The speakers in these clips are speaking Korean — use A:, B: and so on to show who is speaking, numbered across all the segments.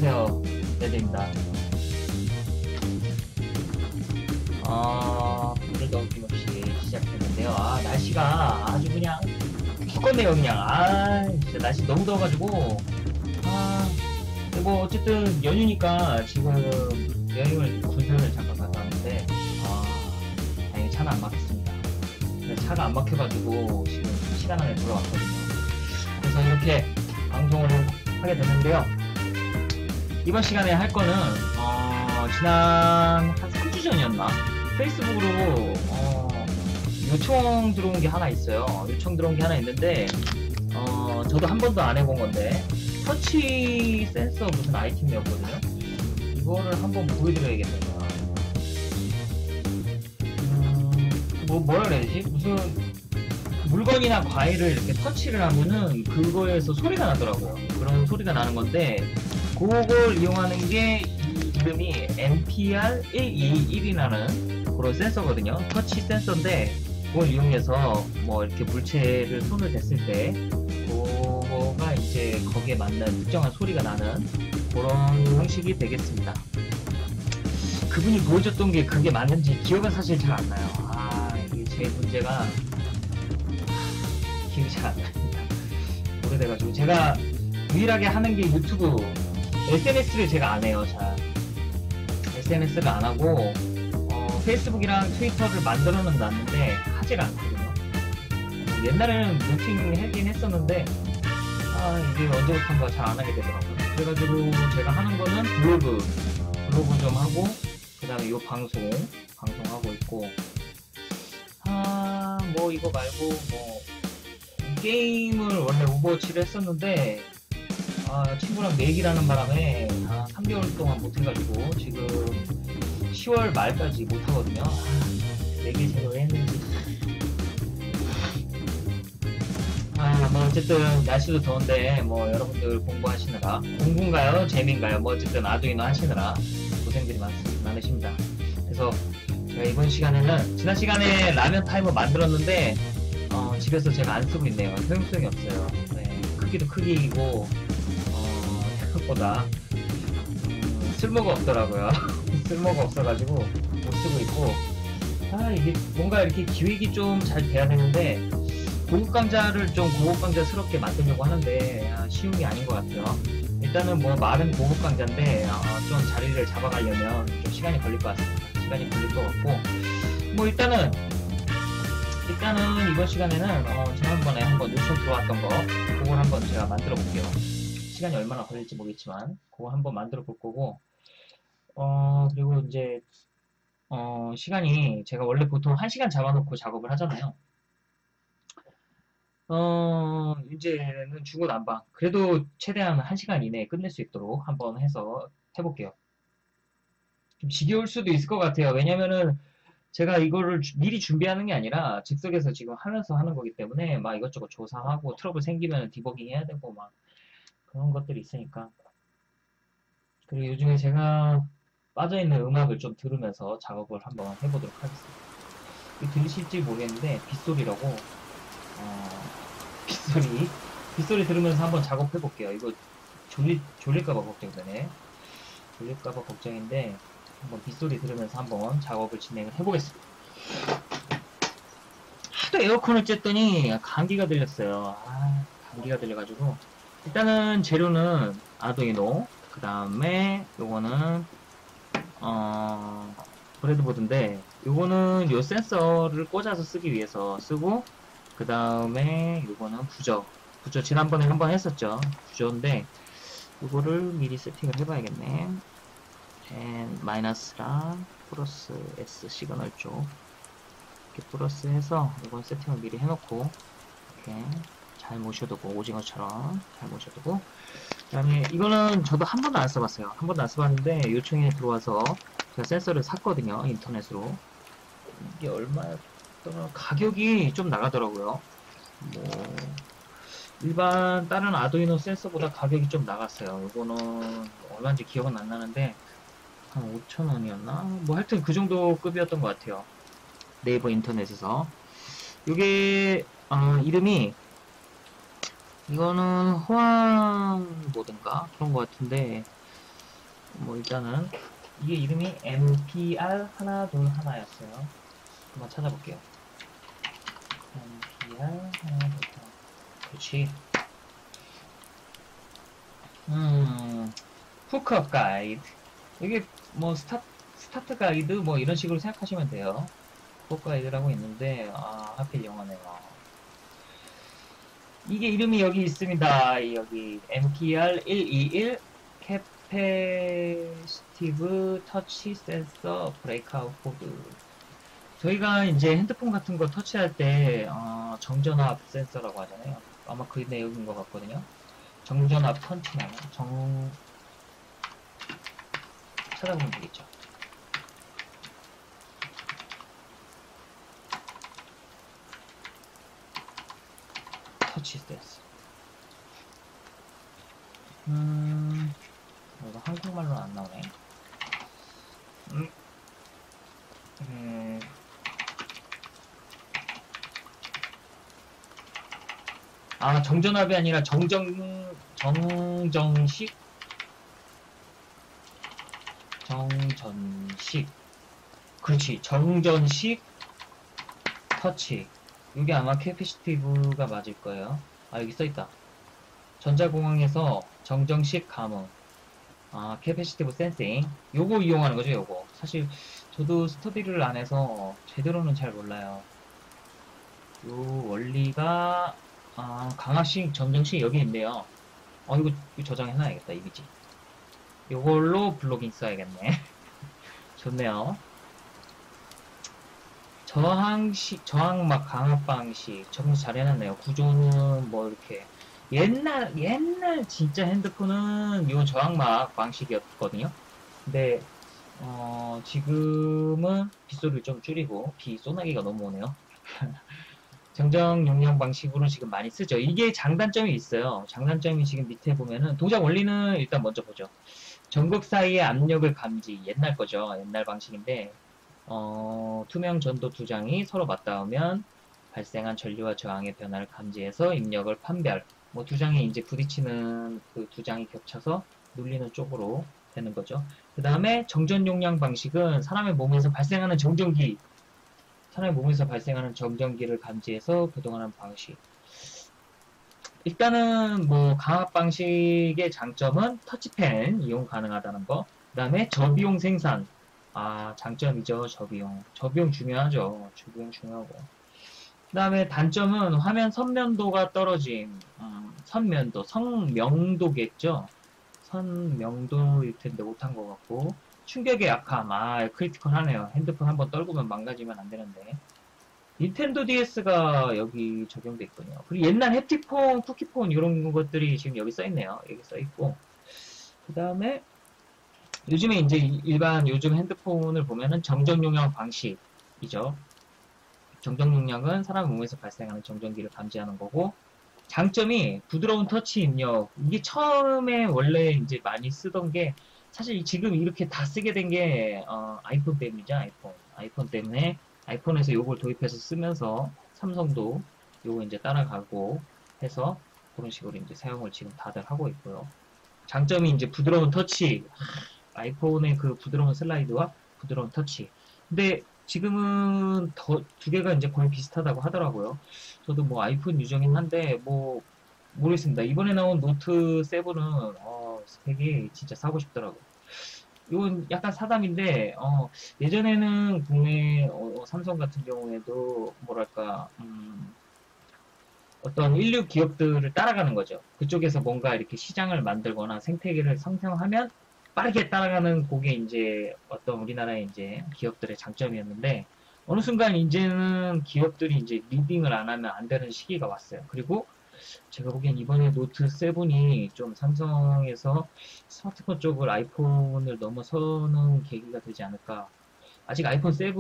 A: 안녕하세요. 레드입니다. 오늘도 어김없이 시작했는데요. 날씨가 아주 그냥 죽겠네요, 그냥. 진짜 날씨 너무 더워가지고. 뭐, 어쨌든 연휴니까 지금 여행을, 군산을 잠깐 갔다 왔는데, 다행히 차는 안 막혔습니다. 차가 안 막혀가지고 지금 시간 안에 돌아왔거든요. 그래서 이렇게 방송을 하게 됐는데요. 이번 시간에 할 거는 지난 한 3주 전이었나? 페이스북으로 요청 들어온 게 하나 있어요. 요청 들어온 게 하나 있는데 저도 한 번도 안 해본 건데 터치 센서 무슨 아이템이었거든요. 이거를 한번 보여드려야겠네요. 뭐라 그래야 되지? 무슨 물건이나 과일을 이렇게 터치를 하면은 그거에서 소리가 나더라고요. 그런 소리가 나는 건데 그걸 이용하는 게 이름이 NPR121이라는 그런 센서거든요. 터치 센서인데 그걸 이용해서 뭐 이렇게 물체를 손을 댔을 때 그거가 이제 거기에 맞는 특정한 소리가 나는 그런 형식이 되겠습니다. 그분이 보여줬던 게 그게 맞는지 기억은 사실 잘 안 나요. 이게 제 문제가 기억이 잘 안 납니다. 오래돼가지고 제가 유일하게 하는 게 유튜브, SNS를 제가 안 해요. 잘 SNS를 안 하고 페이스북이랑 트위터를 만들어는 놨는데 하질 않거든요. 옛날에는 루팅 하긴 했었는데 이게 언제부턴가 잘 안 하게 되더라고요. 그래가지고 제가 하는 거는 블로그 좀 하고 그 다음에 요 방송하고 있고 뭐 이거 말고 뭐 게임을 원래 오버워치를 했었는데 친구랑 내기라는 바람에 3개월 동안 못해가지고 지금 10월 말까지 못하거든요. 내기 제가 왜 했는지. 뭐 어쨌든 날씨도 더운데 뭐 여러분들 공부하시느라, 공부인가요? 재미인가요? 뭐 어쨌든 아두이노 하시느라 고생들이 많으십니다. 그래서 제가 이번 시간에는 지난 시간에 라면 타이머 만들었는데 집에서 제가 안 쓰고 있네요. 소용성이 없어요. 네, 크기도 크기이고 생각보다 쓸모가 없더라고요. 쓸모가 없어가지고 못 쓰고 있고 이게 뭔가 이렇게 기획이 좀 잘 돼야 되는데 고급 강좌를 좀 고급 강좌스럽게 만들려고 하는데 쉬운 게 아닌 것 같아요. 일단은 뭐 말은 고급 강좌인데 좀 자리를 잡아가려면 좀 시간이 걸릴 것 같습니다. 시간이 걸릴 것 같고 뭐 일단은 이번 시간에는 지난번에 한번 요청 들어왔던 거 그걸 한번 제가 만들어 볼게요. 시간이 얼마나 걸릴지 모르겠지만 그거 한번 만들어 볼 거고 그리고 이제 시간이 제가 원래 보통 1시간 잡아놓고 작업을 하잖아요. 이제는 중구난방 그래도 최대한 1시간 이내에 끝낼 수 있도록 한번 해서 해볼게요. 좀 지겨울 수도 있을 것 같아요. 왜냐면은 제가 이거를 미리 준비하는 게 아니라 즉석에서 지금 하면서 하는 거기 때문에 막 이것저것 조사하고 트러블 생기면 디버깅 해야 되고 막 그런 것들이 있으니까. 그리고 요즘에 제가 빠져있는 음악을 좀 들으면서 작업을 한번 해보도록 하겠습니다. 이거 들리실지 모르겠는데 빗소리라고 빗소리 들으면서 한번 작업해볼게요. 이거 졸릴까봐 걱정되네. 졸릴까봐 걱정인데 한번 빗소리 들으면서 한번 작업을 진행을 해보겠습니다. 하도 에어컨을 쬐더니 감기가 들렸어요. 감기가 들려가지고 일단은 재료는 아두이노 그 다음에 요거는 브레드보드인데 요거는 요 센서를 꽂아서 쓰기 위해서 쓰고 그 다음에 요거는 부저 지난번에 한번 했었죠. 부저인데 요거를 미리 세팅을 해봐야겠네. 마이너스랑 플러스 S 시그널 쪽 이렇게 플러스 해서 이건 세팅을 미리 해놓고 이렇게 잘 모셔두고 오징어처럼 잘 모셔두고 그 다음에 이거는 저도 한 번도 안 써봤어요. 한 번도 안 써봤는데 요청이 들어와서 제가 센서를 샀거든요. 인터넷으로. 이게 얼마였더라? 가격이 좀 나가더라고요. 뭐 일반 다른 아두이노 센서보다 가격이 좀 나갔어요. 이거는 얼마인지 기억은 안 나는데 한 5,000원이었나? 뭐 하여튼 그 정도 급이었던 것 같아요. 네이버 인터넷에서. 이게 이름이 이거는 호황보드인가? 그런 것 같은데 뭐 일단은 이게 이름이 MPR 하나 둘 하나였어요. 한번 찾아볼게요. MPR 하나 둘 하나. 그렇지. 후크업 가이드. 이게 뭐 스타트 가이드 뭐 이런 식으로 생각하시면 돼요. 후크업 가이드라고 있는데 하필 영어네요. 이게 이름이 여기 있습니다. 여기 MPR 121 캐패시티브 터치 센서 브레이크아웃 코드. 저희가 이제 핸드폰 같은 거 터치할 때 정전압 센서라고 하잖아요. 아마 그 내용인 것 같거든요. 정전압 터치나요? 찾아보면 되겠죠. 터치 센서. 이거 한국말로는 안 나오네. 정전압이 아니라 정전식? 정전식. 그렇지. 정전식 터치. 이게 아마 캐피시티브가 맞을 거예요. 여기 써있다. 전자공항에서 정정식 감응. 캐패시티브 센싱. 요거 이용하는 거죠, 요거. 사실, 저도 스터디를 안 해서 제대로는 잘 몰라요. 요 원리가, 강압식, 정정식 여기 있네요. 이거 저장해놔야겠다, 이미지. 요걸로 블로깅 써야겠네. 좋네요. 저항막 강압 방식. 적응 잘 해놨네요. 구조는 뭐 이렇게. 옛날 진짜 핸드폰은 요 저항막 방식이었거든요. 근데, 지금은 빗소리를 좀 줄이고, 소나기가 너무 오네요. 정정 용량 방식으로 지금 많이 쓰죠. 이게 장단점이 있어요. 장단점이 지금 밑에 보면은, 동작 원리는 일단 먼저 보죠. 전극 사이의 압력을 감지. 옛날 거죠. 옛날 방식인데, 투명 전도 두 장이 서로 맞닿으면 발생한 전류와 저항의 변화를 감지해서 입력을 판별. 뭐 두 장이 이제 부딪히는 그 두 장이 겹쳐서 눌리는 쪽으로 되는 거죠. 그 다음에 정전 용량 방식은 사람의 몸에서 발생하는 정전기를 감지해서 구동하는 방식. 일단은 뭐 강압 방식의 장점은 터치펜 이용 가능하다는 거. 그 다음에 저비용 생산. 장점이죠. 저비용 중요하죠. 저비용 중요하고. 그 다음에 단점은 화면 선명도가 떨어짐. 성명도겠죠. 선명도일 텐데 못한 것 같고. 충격의 약함. 크리티컬 하네요. 핸드폰 한번 떨구면 망가지면 안 되는데. 닌텐도 DS가 여기 적용돼 있군요. 그리고 옛날 햅틱폰, 쿠키폰 이런 것들이 지금 여기 써있네요. 여기 써있고. 그 다음에 요즘에 이제 일반 요즘 핸드폰을 보면은 정정 용량 방식이죠. 정정 용량은 사람 몸에서 발생하는 정전기를 감지하는 거고, 장점이 부드러운 터치 입력. 이게 처음에 원래 이제 많이 쓰던 게, 사실 지금 이렇게 다 쓰게 된 게, 아이폰 때문이죠, 아이폰 때문에, 아이폰에서 요걸 도입해서 쓰면서, 삼성도 요거 이제 따라가고 해서, 그런 식으로 이제 사용을 지금 다들 하고 있고요. 장점이 이제 부드러운 터치. 아이폰의 그 부드러운 슬라이드와 부드러운 터치. 근데 지금은 두 개가 이제 거의 비슷하다고 하더라고요. 저도 뭐 아이폰 유저긴 한데 뭐 모르겠습니다. 이번에 나온 노트 7은 스펙이 진짜 사고 싶더라고요. 이건 약간 사담인데 예전에는 국내 삼성 같은 경우에도 뭐랄까 어떤 인류 기업들을 따라가는 거죠. 그쪽에서 뭔가 이렇게 시장을 만들거나 생태계를 형성하면 빠르게 따라가는 그게 이제 어떤 우리나라의 이제 기업들의 장점이었는데 어느 순간 이제는 기업들이 이제 리딩을 안 하면 안 되는 시기가 왔어요. 그리고 제가 보기엔 이번에 노트 7이 좀 삼성에서 스마트폰 쪽을 아이폰을 넘어서는 계기가 되지 않을까. 아직 아이폰 7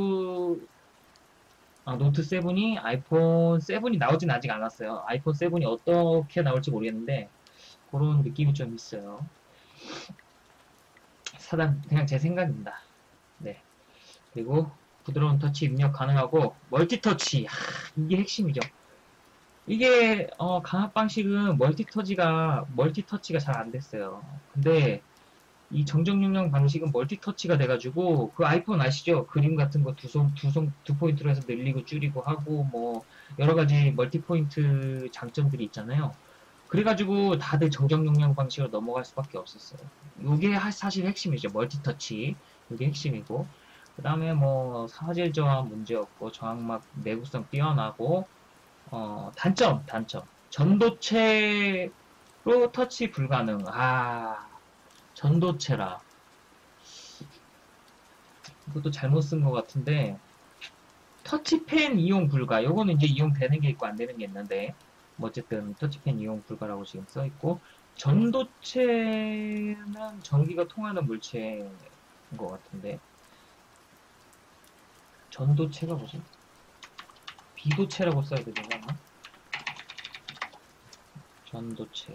A: 노트 7이 아이폰 7이 나오진 아직 않았어요. 아이폰 7이 어떻게 나올지 모르겠는데 그런 느낌이 좀 있어요. 그냥 제 생각입니다. 네. 그리고 부드러운 터치 입력 가능하고 멀티터치. 이게 핵심이죠. 이게 강압 방식은 멀티터치가 잘 안 됐어요. 근데 이 정정 용량 방식은 멀티터치가 돼가지고, 그 아이폰 아시죠? 그림 같은 거 두 포인트로 해서 늘리고 줄이고 하고, 뭐, 여러 가지 멀티포인트 장점들이 있잖아요. 그래가지고 다들 정정 용량 방식으로 넘어갈 수밖에 없었어요. 이게 사실 핵심이죠. 멀티터치. 이게 핵심이고. 그 다음에 뭐, 사질 저하 문제 없고, 저항막 내구성 뛰어나고, 단점. 전도체로 터치 불가능. 전도체라. 이것도 잘못 쓴 것 같은데, 터치펜 이용 불가. 요거는 이제 이용되는 게 있고 안 되는 게 있는데, 뭐 어쨌든 터치펜 이용 불가라고 지금 써 있고, 전도체는 전기가 통하는 물체인 것 같은데, 전도체가 뭐지? 비도체라고 써야 되지 않나? 전도체.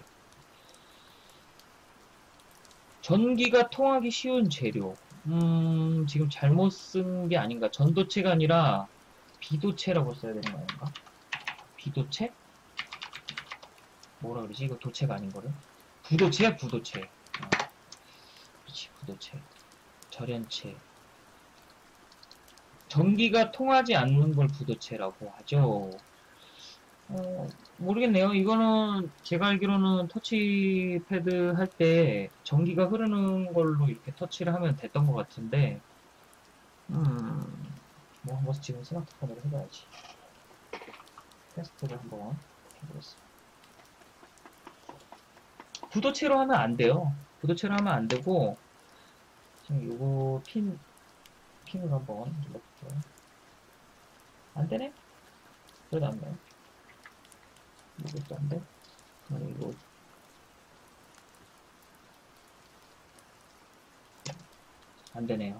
A: 전기가 통하기 쉬운 재료. 지금 잘못 쓴 게 아닌가. 전도체가 아니라 비도체라고 써야 되는 거 아닌가? 비도체? 뭐라 그러지? 이거 도체가 아닌 거를? 부도체야, 부도체. 그렇지, 부도체. 절연체. 전기가 통하지 않는 걸 부도체라고 하죠. 모르겠네요. 이거는 제가 알기로는 터치패드 할 때 전기가 흐르는 걸로 이렇게 터치를 하면 됐던 것 같은데, 뭐 한번 지금 스마트폰으로 해봐야지. 테스트를 한번 해보겠습니다. 부도체로 하면 안 돼요. 부도체로 하면 안 되고, 지금 요거 핀을 한번 눌러볼게요. 안 되네? 그래도 안 돼요. 이것도 안 돼? 이거 안 되네요.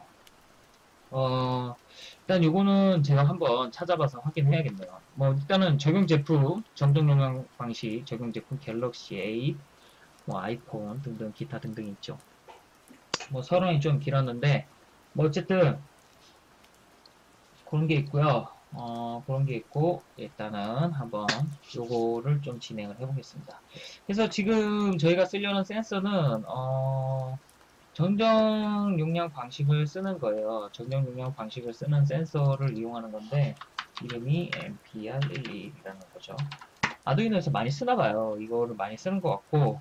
A: 일단 요거는 제가 한번 찾아봐서 확인해야겠네요. 뭐 일단은 적용 제품, 정정 용량 방식, 적용 제품 갤럭시 A, 뭐 아이폰 등등 기타 등등 있죠. 뭐 서론이 좀 길었는데 뭐 어쨌든 그런 게 있고요. 그런 게 있고 일단은 한번 요거를 좀 진행을 해보겠습니다. 그래서 지금 저희가 쓰려는 센서는 정정 용량 방식을 쓰는 거예요. 정정 용량 방식을 쓰는 센서를 이용하는 건데 이름이 MPR11이라는 거죠. 아두이노에서 많이 쓰나 봐요. 이거를 많이 쓰는 것 같고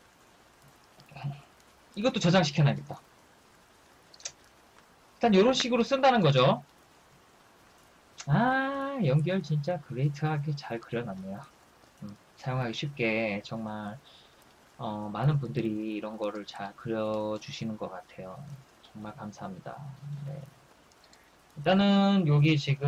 A: 이것도 저장시켜놔야겠다. 일단 이런 식으로 쓴다는 거죠. 연결 진짜 그레이트하게 잘 그려놨네요. 사용하기 쉽게 정말 많은 분들이 이런 거를 잘 그려주시는 것 같아요. 정말 감사합니다. 네. 일단은 여기 지금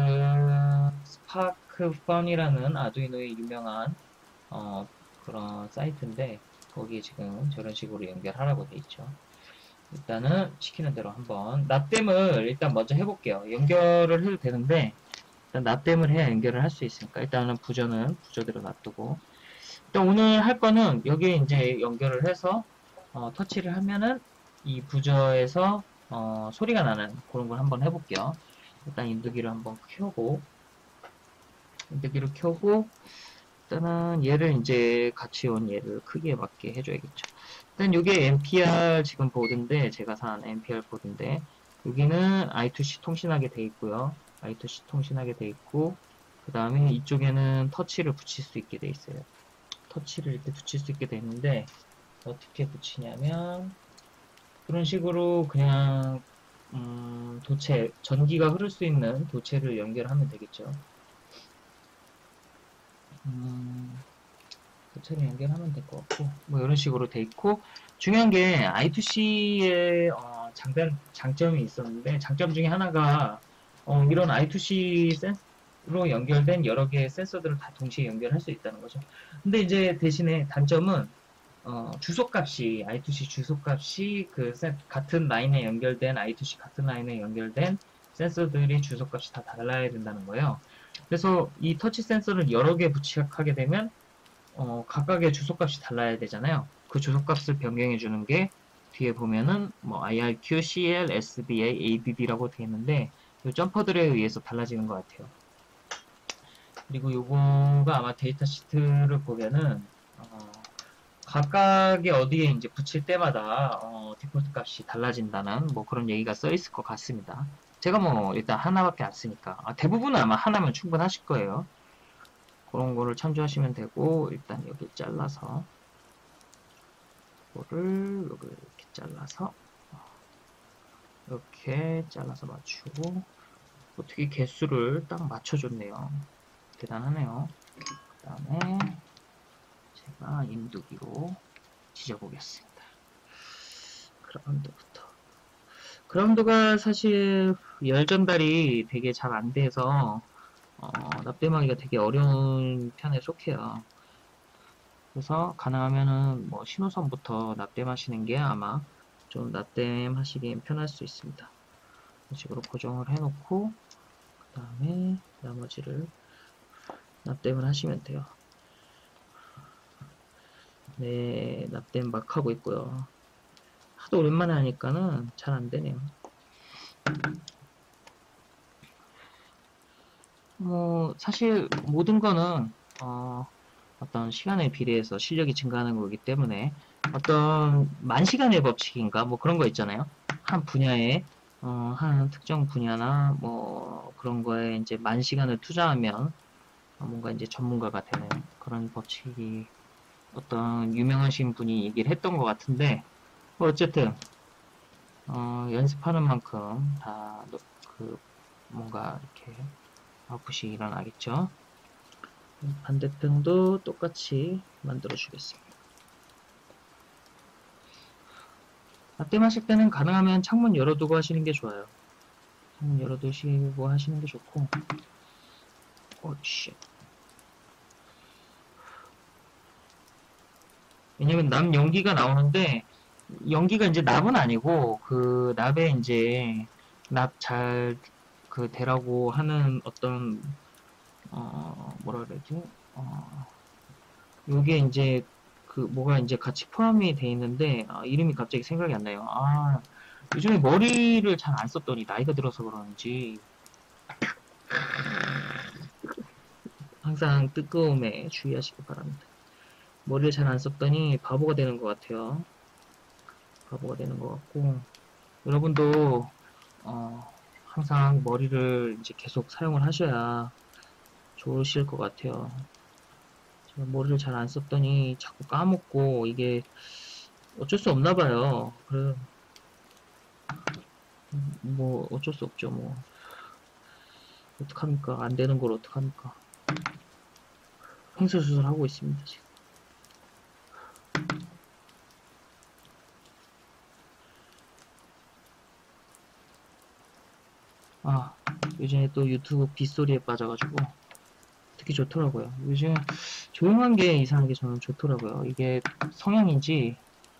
A: 스파크펀이라는 아두이노의 유명한 그런 사이트인데 거기에 지금 저런 식으로 연결하라고 돼 있죠. 일단은 시키는 대로 한번 납땜을 일단 먼저 해볼게요. 연결을 해도 되는데 일단 납땜을 해야 연결을 할 수 있으니까 일단은 부저는 부저대로 놔두고 일단 오늘 할 거는 여기에 이제 연결을 해서 터치를 하면은 이 부저에서 소리가 나는 그런 걸 한번 해볼게요. 일단 인두기를 한번 켜고 인두기를 켜고 일단은 얘를 이제 같이 온 얘를 크기에 맞게 해줘야겠죠. 일단 이게 NPR 지금 보드인데 제가 산 NPR 보드인데 여기는 I2C 통신하게 돼 있고요. I2C 통신하게 돼 있고 그 다음에 이쪽에는 터치를 붙일 수 있게 돼 있어요. 터치를 이렇게 붙일 수 있게 돼 있는데 어떻게 붙이냐면 그런 식으로 그냥 도체 전기가 흐를 수 있는 도체를 연결하면 되겠죠. 도체를 연결하면 될 것 같고 뭐 이런 식으로 돼 있고 중요한 게 I2C의 장점이 있었는데 장점 중에 하나가 이런 I2C 센서로 연결된 여러 개의 센서들을 다 동시에 연결할 수 있다는 거죠. 근데 이제 대신에 단점은 주소값이 I2C 주소값이 같은 라인에 연결된 I2C 같은 라인에 연결된 센서들이 주소값이 다 달라야 된다는 거예요. 그래서 이 터치 센서를 여러 개 부착하게 되면 각각의 주소값이 달라야 되잖아요. 그 주소값을 변경해 주는 게 뒤에 보면은 뭐 IRQ, CL, SBA, ABB라고 되어 있는데 이 점퍼들에 의해서 달라지는 것 같아요. 그리고 요거가 아마 데이터 시트를 보면은 각각의 어디에 이제 붙일 때마다 디폴트 값이 달라진다는 뭐 그런 얘기가 써 있을 것 같습니다. 제가 뭐 일단 하나밖에 안 쓰니까 대부분은 아마 하나면 충분하실 거예요. 그런 거를 참조하시면 되고 일단 여기 잘라서 이거를 여기 이렇게 잘라서 이렇게 잘라서 맞추고 어떻게 개수를 딱 맞춰줬네요. 대단하네요. 그 다음에 제가 인두기로 지져보겠습니다. 그라운드부터. 그라운드가 사실 열 전달이 되게 잘 안 돼서 납땜하기가 되게 어려운 편에 속해요. 그래서 가능하면은 뭐 신호선부터 납땜하시는 게 아마 좀 납땜하시기엔 편할 수 있습니다. 이런 식으로 고정을 해놓고 그 다음에 나머지를 납땜을 하시면 돼요. 네, 납땜 막 하고 있고요. 하도 오랜만에 하니까는 잘 안되네요. 뭐 사실 모든 거는 어떤 시간에 비례해서 실력이 증가하는 거기 때문에 어떤 만시간의 법칙인가 뭐 그런 거 있잖아요. 한 분야에 한 특정 분야나 뭐 그런 거에 이제 만시간을 투자하면 뭔가 이제 전문가가 되는 그런 법칙이 어떤 유명하신 분이 얘기를 했던 것 같은데 뭐 어쨌든 연습하는 만큼 다 그 뭔가 이렇게 아웃풋이 일어나겠죠. 반대편도 똑같이 만들어 주겠습니다. 라떼 마실 때는 가능하면 창문 열어두고 하시는 게 좋아요. 창문 열어두시고 하시는 게 좋고. 왜냐면 납 연기가 나오는데 연기가 이제 납은 아니고 그 납에 이제 납 잘 그 되라고 하는 어떤 뭐라 그러지? 요게 이제 그 뭐가 이제 같이 포함이 돼 있는데 이름이 갑자기 생각이 안 나요. 요즘에 머리를 잘 안 썼더니 나이가 들어서 그런지 항상 뜨거움에 주의하시기 바랍니다. 머리를 잘 안 썼더니 바보가 되는 것 같아요. 바보가 되는 것 같고 여러분도 항상 머리를 이제 계속 사용을 하셔야 좋으실 것 같아요. 제가 머리를 잘 안 썼더니 자꾸 까먹고 이게 어쩔 수 없나 봐요. 그래 뭐 어쩔 수 없죠. 뭐 어떡합니까? 안 되는 걸 어떡합니까? 횡설수설 하고 있습니다 지금. 요즘에 또 유튜브 빗소리에 빠져가지고 듣기 좋더라고요. 요즘 조용한 게 이상하게 저는 좋더라고요. 이게 성향인지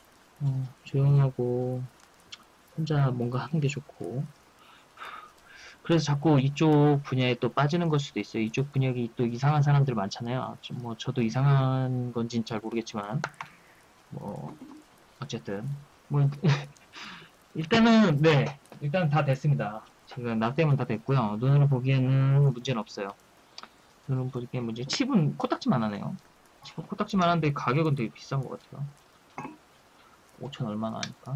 A: 조용하고 혼자 뭔가 하는 게 좋고 그래서 자꾸 이쪽 분야에 또 빠지는 걸 수도 있어요. 이쪽 분야에 또 이상한 사람들 많잖아요. 뭐 저도 이상한 건지는 잘 모르겠지만 뭐 어쨌든 뭐 일단은 네 일단 다 됐습니다. 지금 납땜은 다 됐고요. 눈으로 보기에는 문제는 없어요. 눈으로 보기엔 문제 칩은 코딱지만 하네요. 칩은 코딱지만 한데 가격은 되게 비싼 것 같아요. 5천 얼마나 하니까.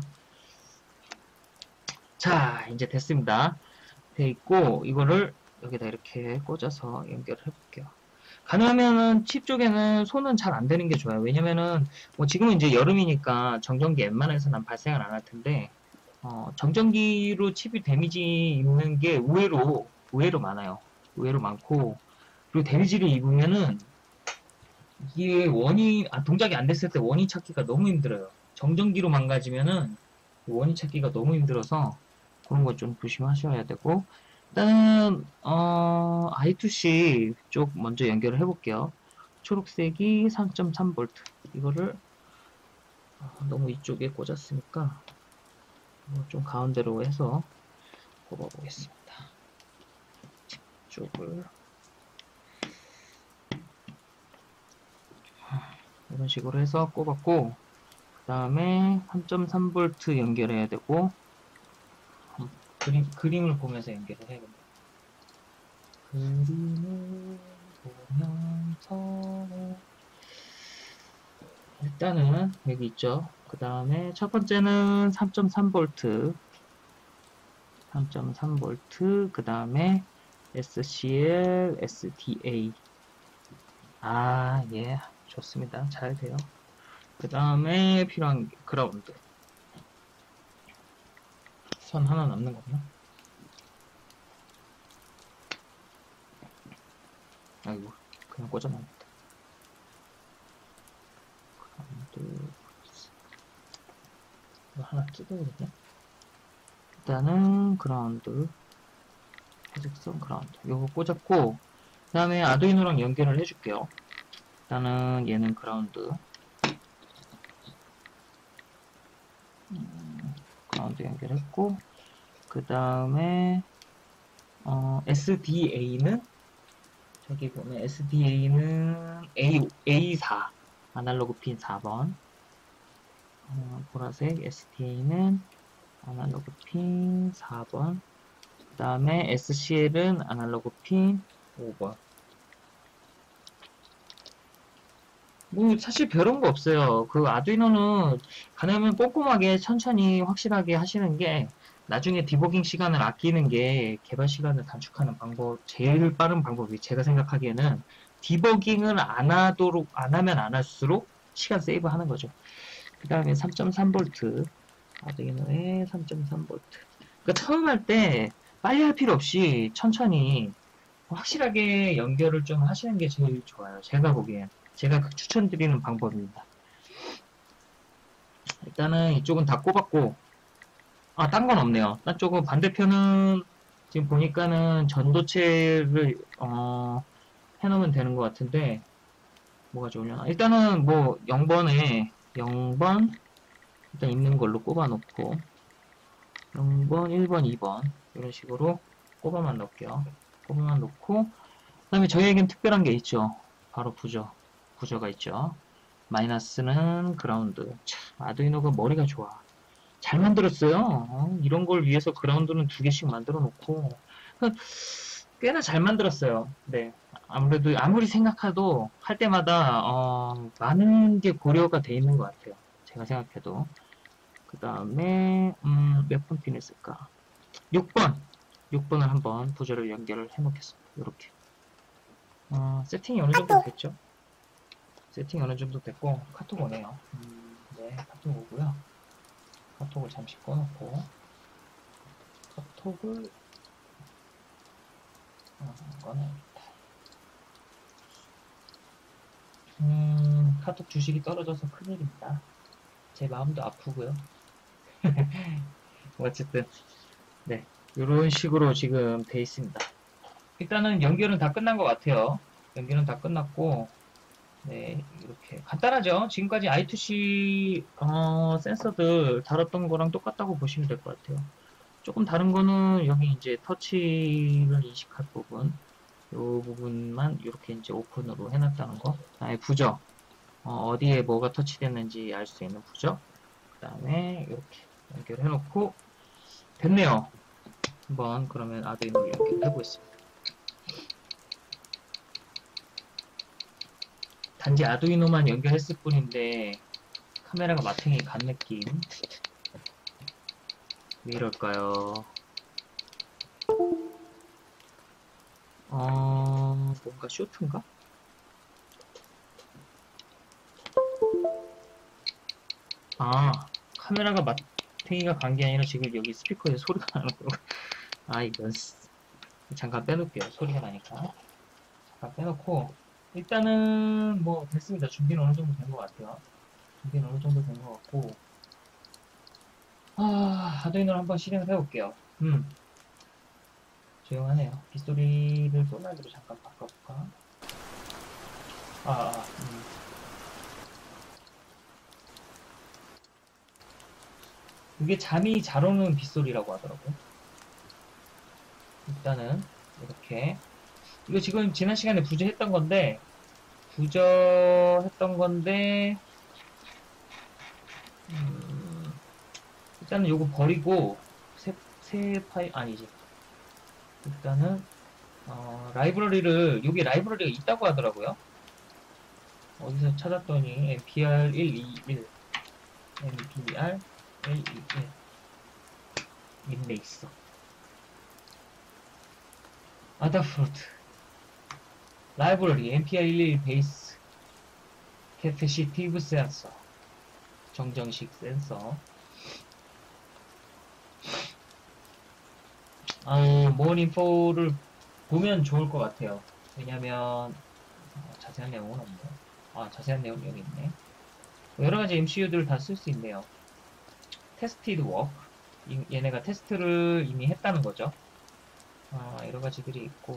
A: 자 이제 됐습니다. 돼 있고 이거를 여기다 이렇게 꽂아서 연결을 해볼게요. 가능하면은 칩 쪽에는 손은 잘 안 되는 게 좋아요. 왜냐면은 뭐 지금은 이제 여름이니까 정전기 웬만해서는 발생을 안 할 텐데 정전기로 칩이 데미지 입는 게 의외로 많아요. 의외로 많고 그리고 데미지를 입으면은 이게 동작이 안 됐을 때 원인 찾기가 너무 힘들어요. 정전기로 망가지면은 원인 찾기가 너무 힘들어서 그런 거 좀 조심하셔야 되고 일단은 I2C 쪽 먼저 연결을 해볼게요. 초록색이 3.3V 이거를 너무 이쪽에 꽂았으니까 좀 가운데로 해서 꼽아보겠습니다. 쪽을 이런 식으로 해서 꼽았고 그 다음에 3.3V 연결해야 되고 그림을 보면서 연결을 해야겠네요. 그림을 보면서 일단은 여기 있죠. 그 다음에 첫 번째는 3.3V, 3.3V, 그 다음에 SCL, SDA. 아, 예, 좋습니다. 잘 돼요. 그 다음에 필요한 게 그라운드. 선 하나 남는 거구나. 아이고, 그냥 꽂아놔야겠다. 그라운드. 이거 하나 뜯어야겠네. 일단은 그라운드. 회색선 그라운드. 요거 꽂았고, 그 다음에 아두이노랑 연결을 해줄게요. 일단은 얘는 그라운드. 그라운드 연결했고, 그 다음에 SDA는 저기 보면 SDA는 A4 아날로그 핀 4번, 보라색 SDA는 아날로그 핀 4번, 그 다음에 SCL은 아날로그 핀 5번. 뭐 사실 별런 거 없어요. 그 아두이노는 가능하면 꼼꼼하게 천천히 확실하게 하시는 게 나중에 디버깅 시간을 아끼는 게 개발 시간을 단축하는 방법, 제일 빠른 방법이 제가 생각하기에는 디버깅을 안 하면 안 할수록 시간 세이브 하는 거죠. 그 다음에 3.3V, 아두이노의 3.3V. 그러니까 처음 할 때 빨리 할 필요 없이 천천히 확실하게 연결을 좀 하시는 게 제일 좋아요. 제가 보기엔. 제가 추천드리는 방법입니다. 일단은 이쪽은 다 꼽았고, 아, 딴 건 없네요. 딴 쪽은 반대편은 지금 보니까는 전도체를, 해놓으면 되는 것 같은데, 뭐가 좋으려나. 일단은 뭐, 0번에, 0번, 일단 있는 걸로 꼽아놓고, 0번, 1번, 2번, 이런 식으로 꼽아만 놓을게요. 꼽아만 놓고, 그 다음에 저희에겐 특별한 게 있죠. 바로 부저가 있죠. 마이너스는 그라운드. 참, 아두이노가 머리가 좋아. 잘 만들었어요. 이런 걸 위해서 그라운드는 2개씩 만들어 놓고. 꽤나 잘 만들었어요. 네. 아무래도, 아무리 생각해도, 할 때마다, 많은 게 고려가 돼 있는 것 같아요. 제가 생각해도. 그 다음에, 몇 번 핀 했을까? 6번! 6번을 한번 부저를 연결을 해 놓겠습니다. 이렇게. 세팅이 어느 정도 됐죠? 세팅이 어느 정도 됐고, 카톡 오네요. 네, 카톡 오고요. 카톡을 잠시 꺼놓고, 카톡을, 꺼내야겠다. 카톡 주식이 떨어져서 큰일입니다. 제 마음도 아프고요. 어쨌든, 네. 이런 식으로 지금 돼 있습니다. 일단은 연결은 다 끝난 것 같아요. 연결은 다 끝났고, 네, 이렇게 간단하죠. 지금까지 I2C 센서들 다뤘던 거랑 똑같다고 보시면 될 것 같아요. 조금 다른 거는 여기 이제 터치를 인식할 부분, 이 부분만 이렇게 이제 오픈으로 해놨다는 거. 그다음에 부저, 어디에 뭐가 터치됐는지 알 수 있는 부저. 그다음에 이렇게 연결해놓고 됐네요. 한번 그러면 아두이노 연결해 보겠습니다. 단지 아두이노만 연결했을 뿐인데 카메라가 마탱이 간 느낌. 왜 이럴까요? 뭔가 쇼트인가? 아, 카메라가 마탱이가 간 게 아니라 지금 여기 스피커에 소리가 나는 거고. 아, 이건 잠깐 빼놓을게요. 소리가 나니까. 잠깐 빼놓고 일단은 뭐 됐습니다. 준비는 어느 정도 된 것 같아요. 준비는 어느 정도 된 것 같고 아두이노를 한번 실행을 해볼게요. 조용하네요. 빗소리를 소나기로 잠깐 바꿔볼까? 아, 아, 이게 잠이 잘 오는 빗소리라고 하더라고요. 일단은 이렇게 이거 지금 지난 시간에 부저했던 건데 일단은 요거 버리고 새 파일 아니지. 일단은 라이브러리를 여기 라이브러리가 있다고 하더라고요. 어디서 찾았더니 NPR 121 NPR 121 있네 있어. 아다프로트 라이브러리 NPR 121 베이스 캐패시티브 센서 정정식 센서. 모은 인포를 보면 좋을 것 같아요. 왜냐면 자세한 내용은 없네요. 자세한 내용 여기 있네. 여러가지 MCU들을 다 쓸 수 있네요. 테스티드 워크, 얘네가 테스트를 이미 했다는 거죠. 여러가지들이 있고,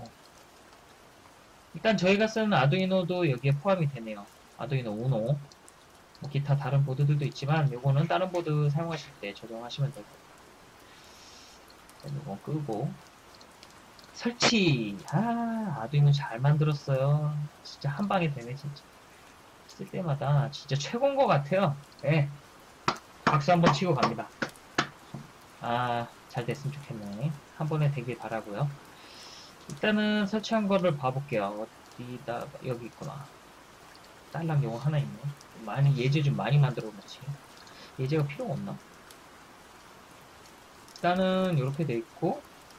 A: 일단 저희가 쓰는 아두이노도 여기에 포함이 되네요. 아두이노 우노, 뭐 기타 다른 보드들도 있지만 요거는 다른 보드 사용하실 때 적용하시면 되고, 요거 끄고 설치. 아두이노 잘 만들었어요. 진짜 한 방에 되네. 진짜 쓸 때마다 진짜 최고인 것 같아요. 네, 박수 한번 치고 갑니다. 잘 됐으면 좋겠네. 한 번에 되길 바라고요. 일단은 설치한 거를 봐볼게요. 어디다, 여기 있구나. 딸랑 요거 하나 있네. 예제 좀 많이 만들어 놓지. 예제가 필요가 없나? 일단은 이렇게 돼 있고,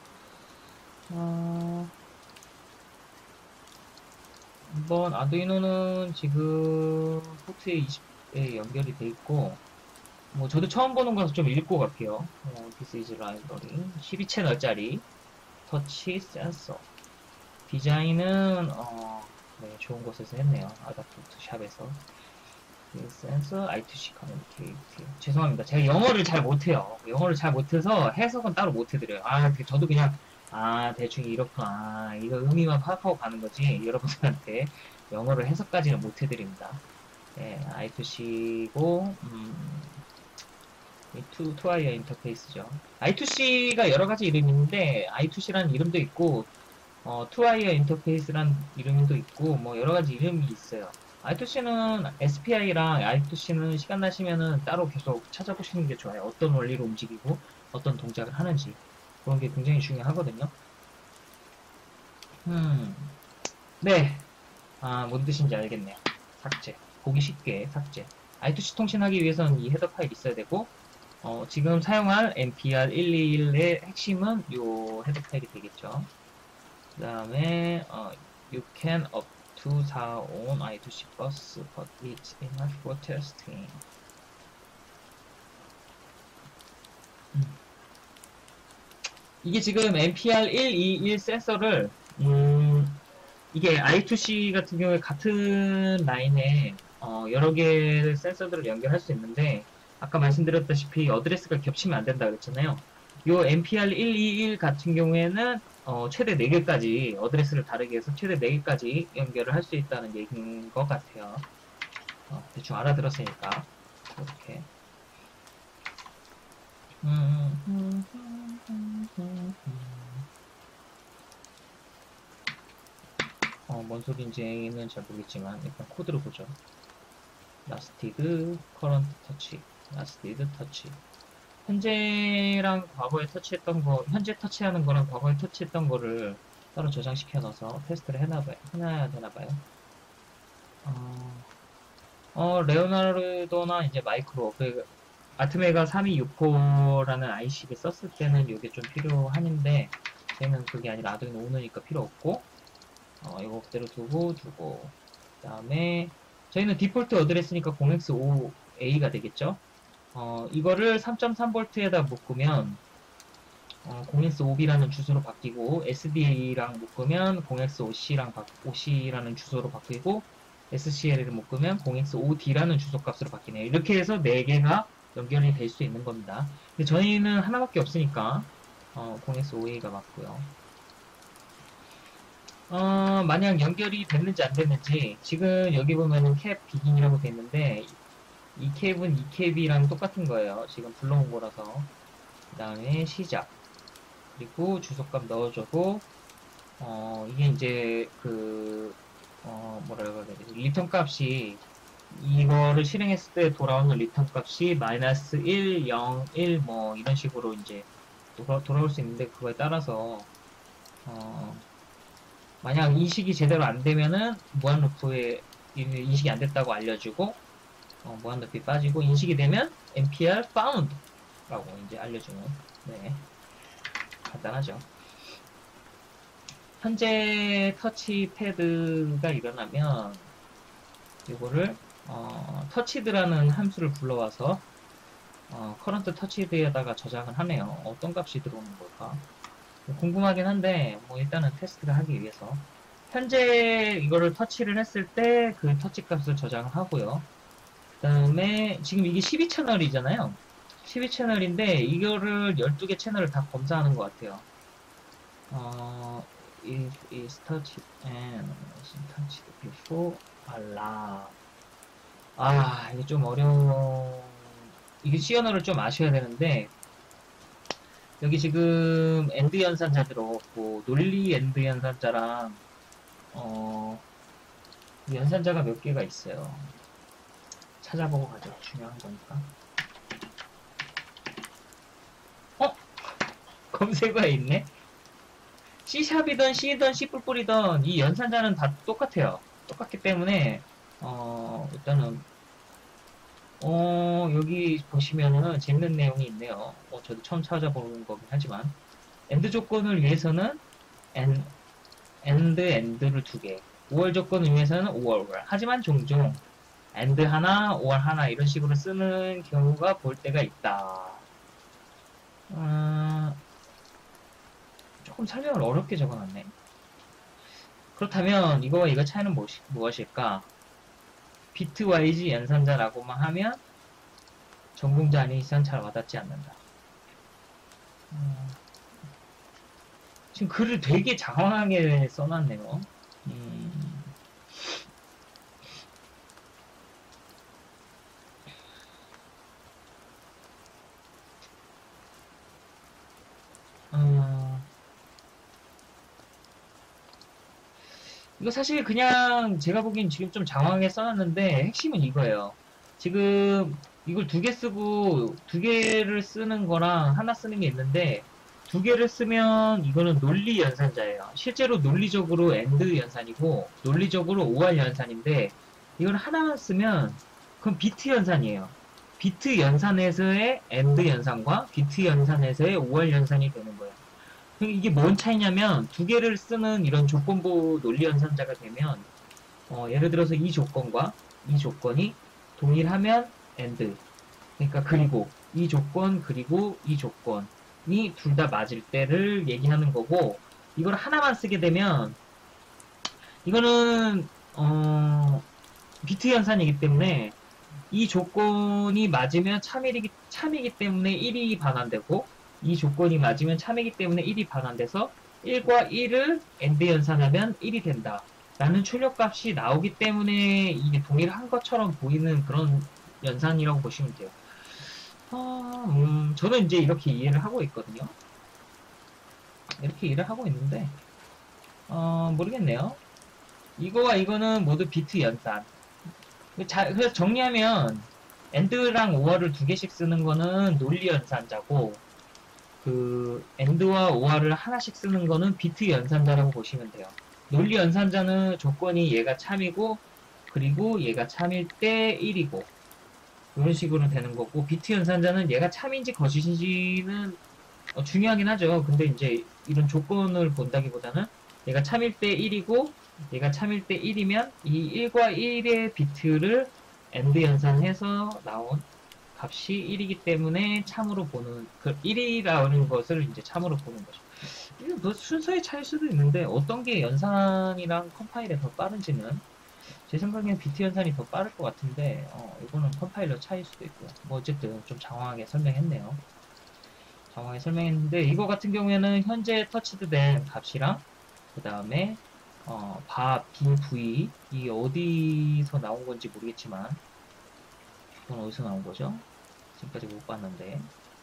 A: 한번 아두이노는 지금 포트에 20에 연결이 돼 있고, 뭐 저도 처음 보는 거라서 좀 읽고 갈게요. This is library 12채널짜리 터치 센서. 디자인은 네, 좋은 곳에서 했네요. 아다프트 샵에서. 센서 I2C 커뮤니케이트. 죄송합니다. 제가 영어를 잘 못해요. 영어를 잘 못해서 해석은 따로 못해드려요. 저도 그냥 대충 이렇구나. 이거 의미만 파악하고 가는 거지. 여러분들한테 영어를 해석까지는 못해드립니다. 네, I2C고 투와이어 인터페이스죠. I2C가 여러가지 이름이 있는데 I2C라는 이름도 있고 투와이어 인터페이스라는 이름도 있고 뭐 여러가지 이름이 있어요. I2C는 SPI랑 I2C는 시간 나시면은 따로 계속 찾아보시는 게 좋아요. 어떤 원리로 움직이고 어떤 동작을 하는지 그런 게 굉장히 중요하거든요. 네. 뭔 뜻인지 알겠네요. 삭제. 보기 쉽게 삭제. I2C 통신하기 위해서는 이 헤더 파일이 있어야 되고 지금 사용할 NPR 121의 핵심은 요 헤더 파일이 되겠죠. 그 다음에 you can up to 4on I2C bus but it's enough for testing. 이게 지금 NPR 121 센서를 이게 I2C 같은 경우에 같은 라인에 여러 개의 센서들을 연결할 수 있는데 아까 말씀드렸다시피 어드레스가 겹치면 안 된다 그랬잖아요. 요 NPR 121 같은 경우에는 최대 4개까지 어드레스를 다르게 해서 최대 4개까지 연결을 할 수 있다는 얘기인 것 같아요. 대충 알아들었으니까 이렇게 뭔 소리인지는 잘 모르겠지만 일단 코드를 보죠. 라스티드 커런트 터치 라스티드 터치 현재랑 과거에 터치했던 거 현재 터치하는 거랑 과거에 터치했던 거를 따로 저장시켜 놔서 테스트를 해놔야 되나봐요. 레오나르도나 이제 마이크로 아트메가 3264라는 IC를 썼을 때는 이게 좀 필요한데 저희는 그게 아니라 아두이노 우노니까 필요 없고 이거 그대로 두고 그 다음에 저희는 디폴트 어드레스니까 0x5A가 되겠죠. 이거를 3.3V에다 묶으면 0x5B라는 주소로 바뀌고 SDA랑 묶으면 0x5C라는 주소로 바뀌고 SCL을 묶으면 0x5D라는 주소값으로 바뀌네요. 이렇게 해서 4개가 연결이 될 수 있는 겁니다. 근데 저희는 하나밖에 없으니까 0x5A가 맞고요. 만약 연결이 됐는지 안 됐는지 지금 여기 보면은 캡 비긴이라고 돼 있는데 이 캡은 이 캡이랑 똑같은 거예요. 지금 불러온 거라서. 그 다음에 시작 그리고 주소값 넣어주고 이게 이제 뭐라고 해야 되지? 리턴 값이 이거를 실행했을 때 돌아오는 리턴 값이 마이너스 1, 0, 1 뭐 이런 식으로 이제 돌아올 수 있는데 그거에 따라서 만약 인식이 제대로 안 되면은 무한 루프에 인식이 안 됐다고 알려주고, 무한높이 빠지고, 인식이 되면 NPR found 라고 이제 알려주는, 네, 간단하죠. 현재 터치패드가 일어나면 이거를 터치드라는 함수를 불러와서 커런트 터치드에다가 저장을 하네요. 어떤 값이 들어오는 걸까? 궁금하긴 한데 뭐 일단은 테스트를 하기 위해서 현재 이거를 터치를 했을 때 그 터치 값을 저장을 하고요. 그 다음에 지금 이게 12채널이잖아요. 12채널인데 이거를 12개 채널을 다 검사하는 것 같아요. if is touched and is touched before allow. 이게 좀 어려워. 이게 C 언어를 좀 아셔야 되는데, 여기 지금 엔드 연산자 들어갔고, 논리 엔드 연산자랑, 연산자가 몇 개가 있어요. 찾아보고 가죠. 중요한 거니까. 검색어에 있네? C샵이든 C든 C++이든 이 연산자는 다 똑같아요. 똑같기 때문에, 일단은, 여기 보시면은 재밌는 내용이 있네요. 저도 처음 찾아보는 거긴 하지만, 엔드 조건을 위해서는 엔드를 두 개, 5월 조건을 위해서는 5월. 하지만 종종 엔드 하나, 5월 하나 이런 식으로 쓰는 경우가 볼 때가 있다. 조금 설명을 어렵게 적어놨네. 그렇다면 이거와 이거 차이는 무엇일까? 비트와이즈 연산자라고만 하면 전공자 아닌 이상 잘 와닿지 않는다. 지금 글을 되게 장황하게 써놨네요. 이거 사실 그냥 제가 보기엔 지금 좀 장황하게 써놨는데 핵심은 이거예요. 지금 이걸 두 개 쓰고 두 개를 쓰는 거랑 하나 쓰는 게 있는데 두 개를 쓰면 이거는 논리 연산자예요. 실제로 논리적으로 AND 연산이고 논리적으로 OR 연산인데 이걸 하나만 쓰면 그건 비트 연산이에요. 비트 연산에서의 AND 연산과 비트 연산에서의 OR 연산이 되는 거예요. 이게 뭔 차이냐면 두 개를 쓰는 이런 조건부 논리 연산자가 되면 예를 들어서 이 조건과 이 조건이 동일하면 AND 그러니까 그리고 이 조건 그리고 이 조건이 둘 다 맞을 때를 얘기하는 거고 이걸 하나만 쓰게 되면 이거는 비트 연산이기 때문에 이 조건이 맞으면 참이기 때문에 1이 반환되고 이 조건이 맞으면 참이기 때문에 1이 반환돼서 1과 1을 AND 연산하면 1이 된다. 라는 출력값이 나오기 때문에 이게 동일한 것처럼 보이는 그런 연산이라고 보시면 돼요. 저는 이제 이렇게 이해를 하고 있거든요. 이렇게 이해를 하고 있는데, 모르겠네요. 이거와 이거는 모두 비트 연산. 그래서 정리하면, AND랑 OR을 두 개씩 쓰는 거는 논리 연산자고, AND와 OR을 하나씩 쓰는 거는 비트 연산자라고 보시면 돼요. 논리 연산자는 조건이 얘가 참이고, 그리고 얘가 참일 때 1이고, 이런 식으로 되는 거고, 비트 연산자는 얘가 참인지 거짓인지는 중요하긴 하죠. 근데 이제 이런 조건을 본다기보다는 얘가 참일 때 1이고, 얘가 참일 때 1이면 이 1과 1의 비트를 AND 연산해서 나온 값이 1이기 때문에 참으로 보는, 1이라는 것을 이제 참으로 보는 거죠. 이게 뭐 순서의 차이일 수도 있는데, 어떤 게 연산이랑 컴파일에 더 빠른지는 제 생각엔 비트 연산이 더 빠를 것 같은데 이거는 컴파일러 차이일 수도 있고요. 뭐 어쨌든 좀 장황하게 설명했네요. 장황하게 설명했는데 이거 같은 경우에는 현재 터치드된 값이랑 그 다음에 BV 이게 어디서 나온 건지 모르겠지만 이건 어디서 나온 거죠? 지금까지 못 봤는데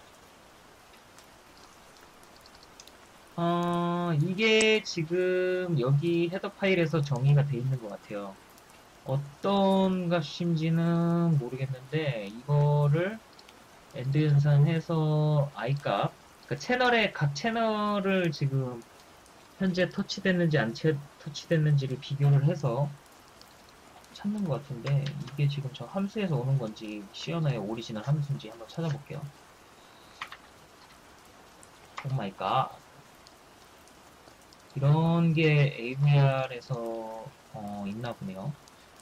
A: 이게 지금 여기 헤더 파일에서 정의가 돼 있는 것 같아요. 어떤 값인지는 모르겠는데 이거를 AND 연산해서 i값 그러니까 각 채널을 지금 현재 터치됐는지 안 터치됐는지를 비교를 해서 찾는 것 같은데 이게 지금 저 함수에서 오는 건지 시어너의 오리지널 함수인지 한번 찾아볼게요. 오 마이 갓. 이런 게 AVR에서 있나 보네요.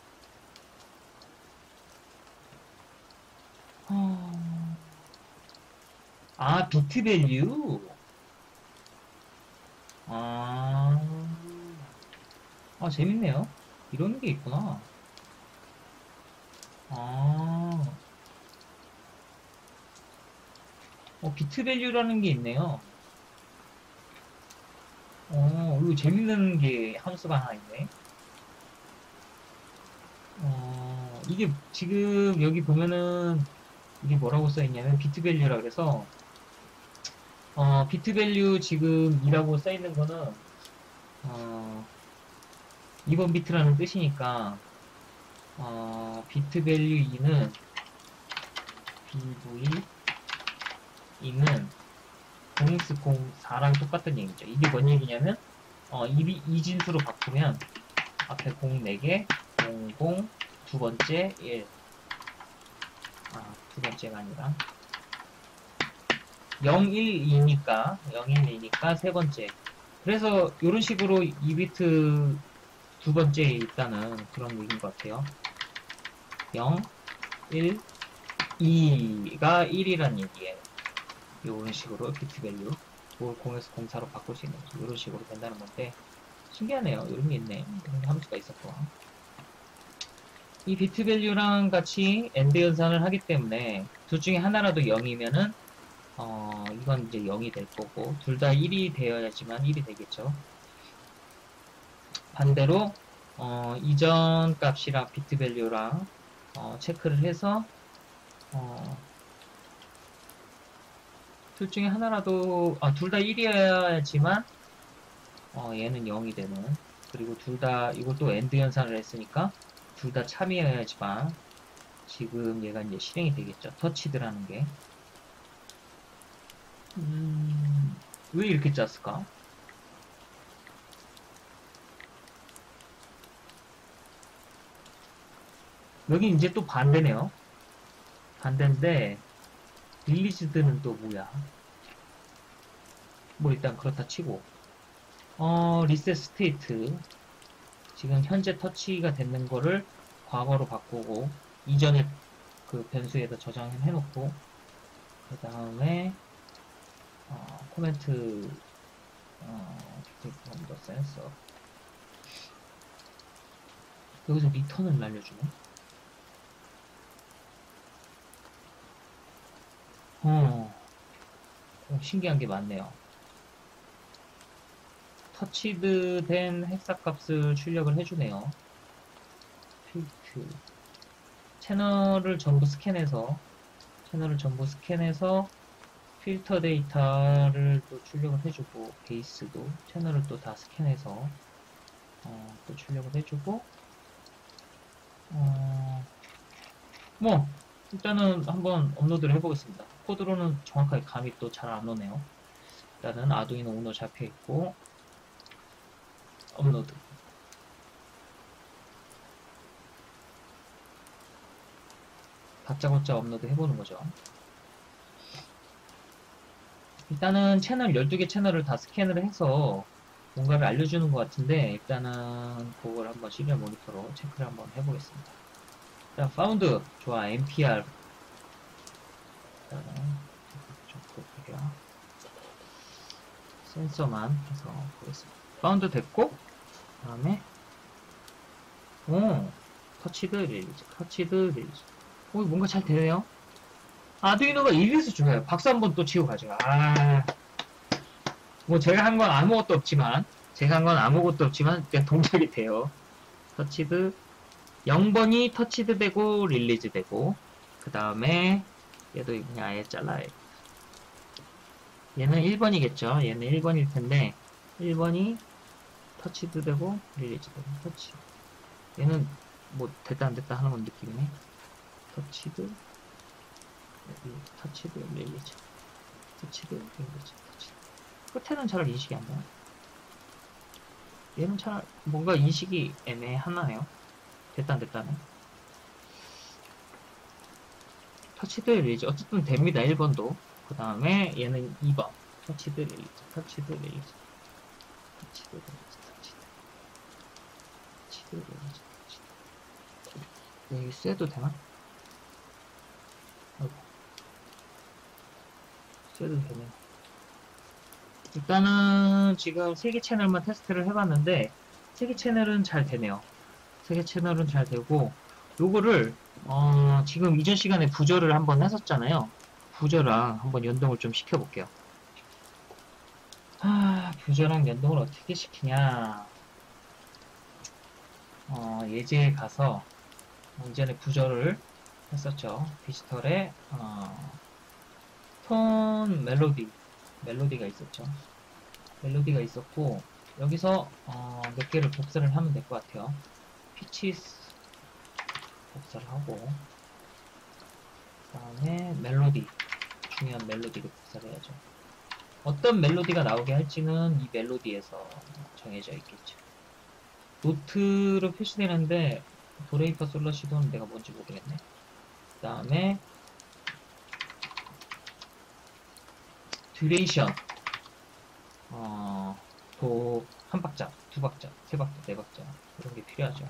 A: 아, 비트 밸류. 아, 재밌네요. 이런 게 있구나. 아, 비트 밸류라는 게 있네요. 이거 재밌는 게 함수가 하나 있네. 이게 지금 여기 보면은 이게 뭐라고 써있냐면 비트 밸류라 그래서 비트 밸류 지금 2라고 써있는 거는 어, 2번 비트라는 뜻이니까 비트 밸류 2는 BV 2는 0x04랑 똑같은 얘기죠. 이게 뭔 얘기냐면 이진수로 바꾸면 앞에 0 4개 00 두 번째 1 두 번째가 아니라 012니까 세 번째. 그래서 이런 식으로 2비트 두 번째에 있다는 그런 얘기인 것 같아요. 0, 1, 2가 1이란 얘기예요. 이런 식으로 비트 밸류 0에서 04로 바꿀 수 있는 이런 식으로 된다는 건데 신기하네요. 이런 게 있네. 이런 함수가 있었고 이 비트 밸류랑 같이 AND 연산을 하기 때문에 둘 중에 하나라도 0이면은 이건 이제 0이 될 거고 둘 다 1이 되어야지만 1이 되겠죠. 반대로 이전 값이랑 비트 밸류랑 체크를 해서 둘 중에 하나라도 둘 다 1이어야지만 얘는 0이 되는 그리고 둘 다 이것도 AND 연산을 했으니까 둘 다 참이어야지만 지금 얘가 이제 실행이 되겠죠. 터치드라는 게 왜 이렇게 짰을까? 여기 이제 또 반대네요. 반대인데 릴리즈드는 또 뭐야? 뭐 일단 그렇다 치고 리셋 스테이트 지금 현재 터치가 됐는 거를 과거로 바꾸고 이전에 그 변수에다 저장해 놓고 그 다음에 코멘트 from the sensor 여기서 리턴을 날려주네. 신기한 게 많네요. 터치드 된 헥사값을 출력을 해주네요. 필트 채널을 전부 스캔해서 필터 데이터를 또 출력을 해주고 베이스도 채널을 또 다 스캔해서 또 출력을 해주고 뭐 일단은 한번 업로드를 해보겠습니다. 코드로는 정확하게 감이 또 잘 안 오네요. 일단은 아두이노 우노 잡혀있고 업로드 다짜고짜 업로드 해보는 거죠. 일단은 채널 12개 채널을 다 스캔을 해서 뭔가를 알려주는 것 같은데 일단은 그걸 한번 시리얼 모니터로 체크를 한번 해보겠습니다. 일단 found 좋아 npr 일단은 좀 볼게요. 센서만 해서 보겠습니다. found 됐고 그 다음에 터치드 릴리즈 뭔가 잘 되네요. 아두이노가 이래서 좋아요. 박수 한번 또 치고 가죠. 뭐 제가 한 건 아무것도 없지만 그냥 동작이 돼요. 터치드 0번이 터치드 되고 릴리즈 되고 그 다음에 얘도 그냥 아예 잘라요. 얘는 1번이겠죠. 얘는 1번일 텐데 1번이 터치드 되고 릴리즈 되고 터치 얘는 뭐 됐다 안 됐다 하는 건 느낌이네. 터치드 릴리즈 끝에는 잘 인식이 안 돼요. 얘는 잘 뭔가 인식이 애매하나요? 됐다네. 터치드 릴리즈. 어쨌든 됩니다. 1번도. 그 다음에 얘는 2번. 터치드 릴리즈. 터치드 릴리즈. 터치드 릴리즈. 터치드 릴리즈. 여기 쎄도 되나? 아이고. 쎄도 되네. 일단은 지금 3개 채널만 테스트를 해봤는데 3개 채널은 잘 되네요. 3개 채널은 잘 되고 요거를 지금 이전 시간에 부저를 한번 했었잖아요. 부저랑 한번 연동을 좀 시켜볼게요. 부저랑 연동을 어떻게 시키냐. 예제에 가서 이전에 부저를 했었죠. 디지털에 톤 멜로디가 있었죠. 멜로디가 있었고 여기서 몇 개를 복사를 하면 될 것 같아요. 피치스 복사를 하고 그 다음에 멜로디, 중요한 멜로디를 복사를 해야죠. 어떤 멜로디가 나오게 할지는 이 멜로디에서 정해져 있겠죠. 노트로 표시되는데 도레이파 솔라시도는 내가 뭔지 모르겠네. 그 다음에 듀레이션 도 한 박자, 두 박자, 세 박자, 네 박자 이런 게 필요하죠.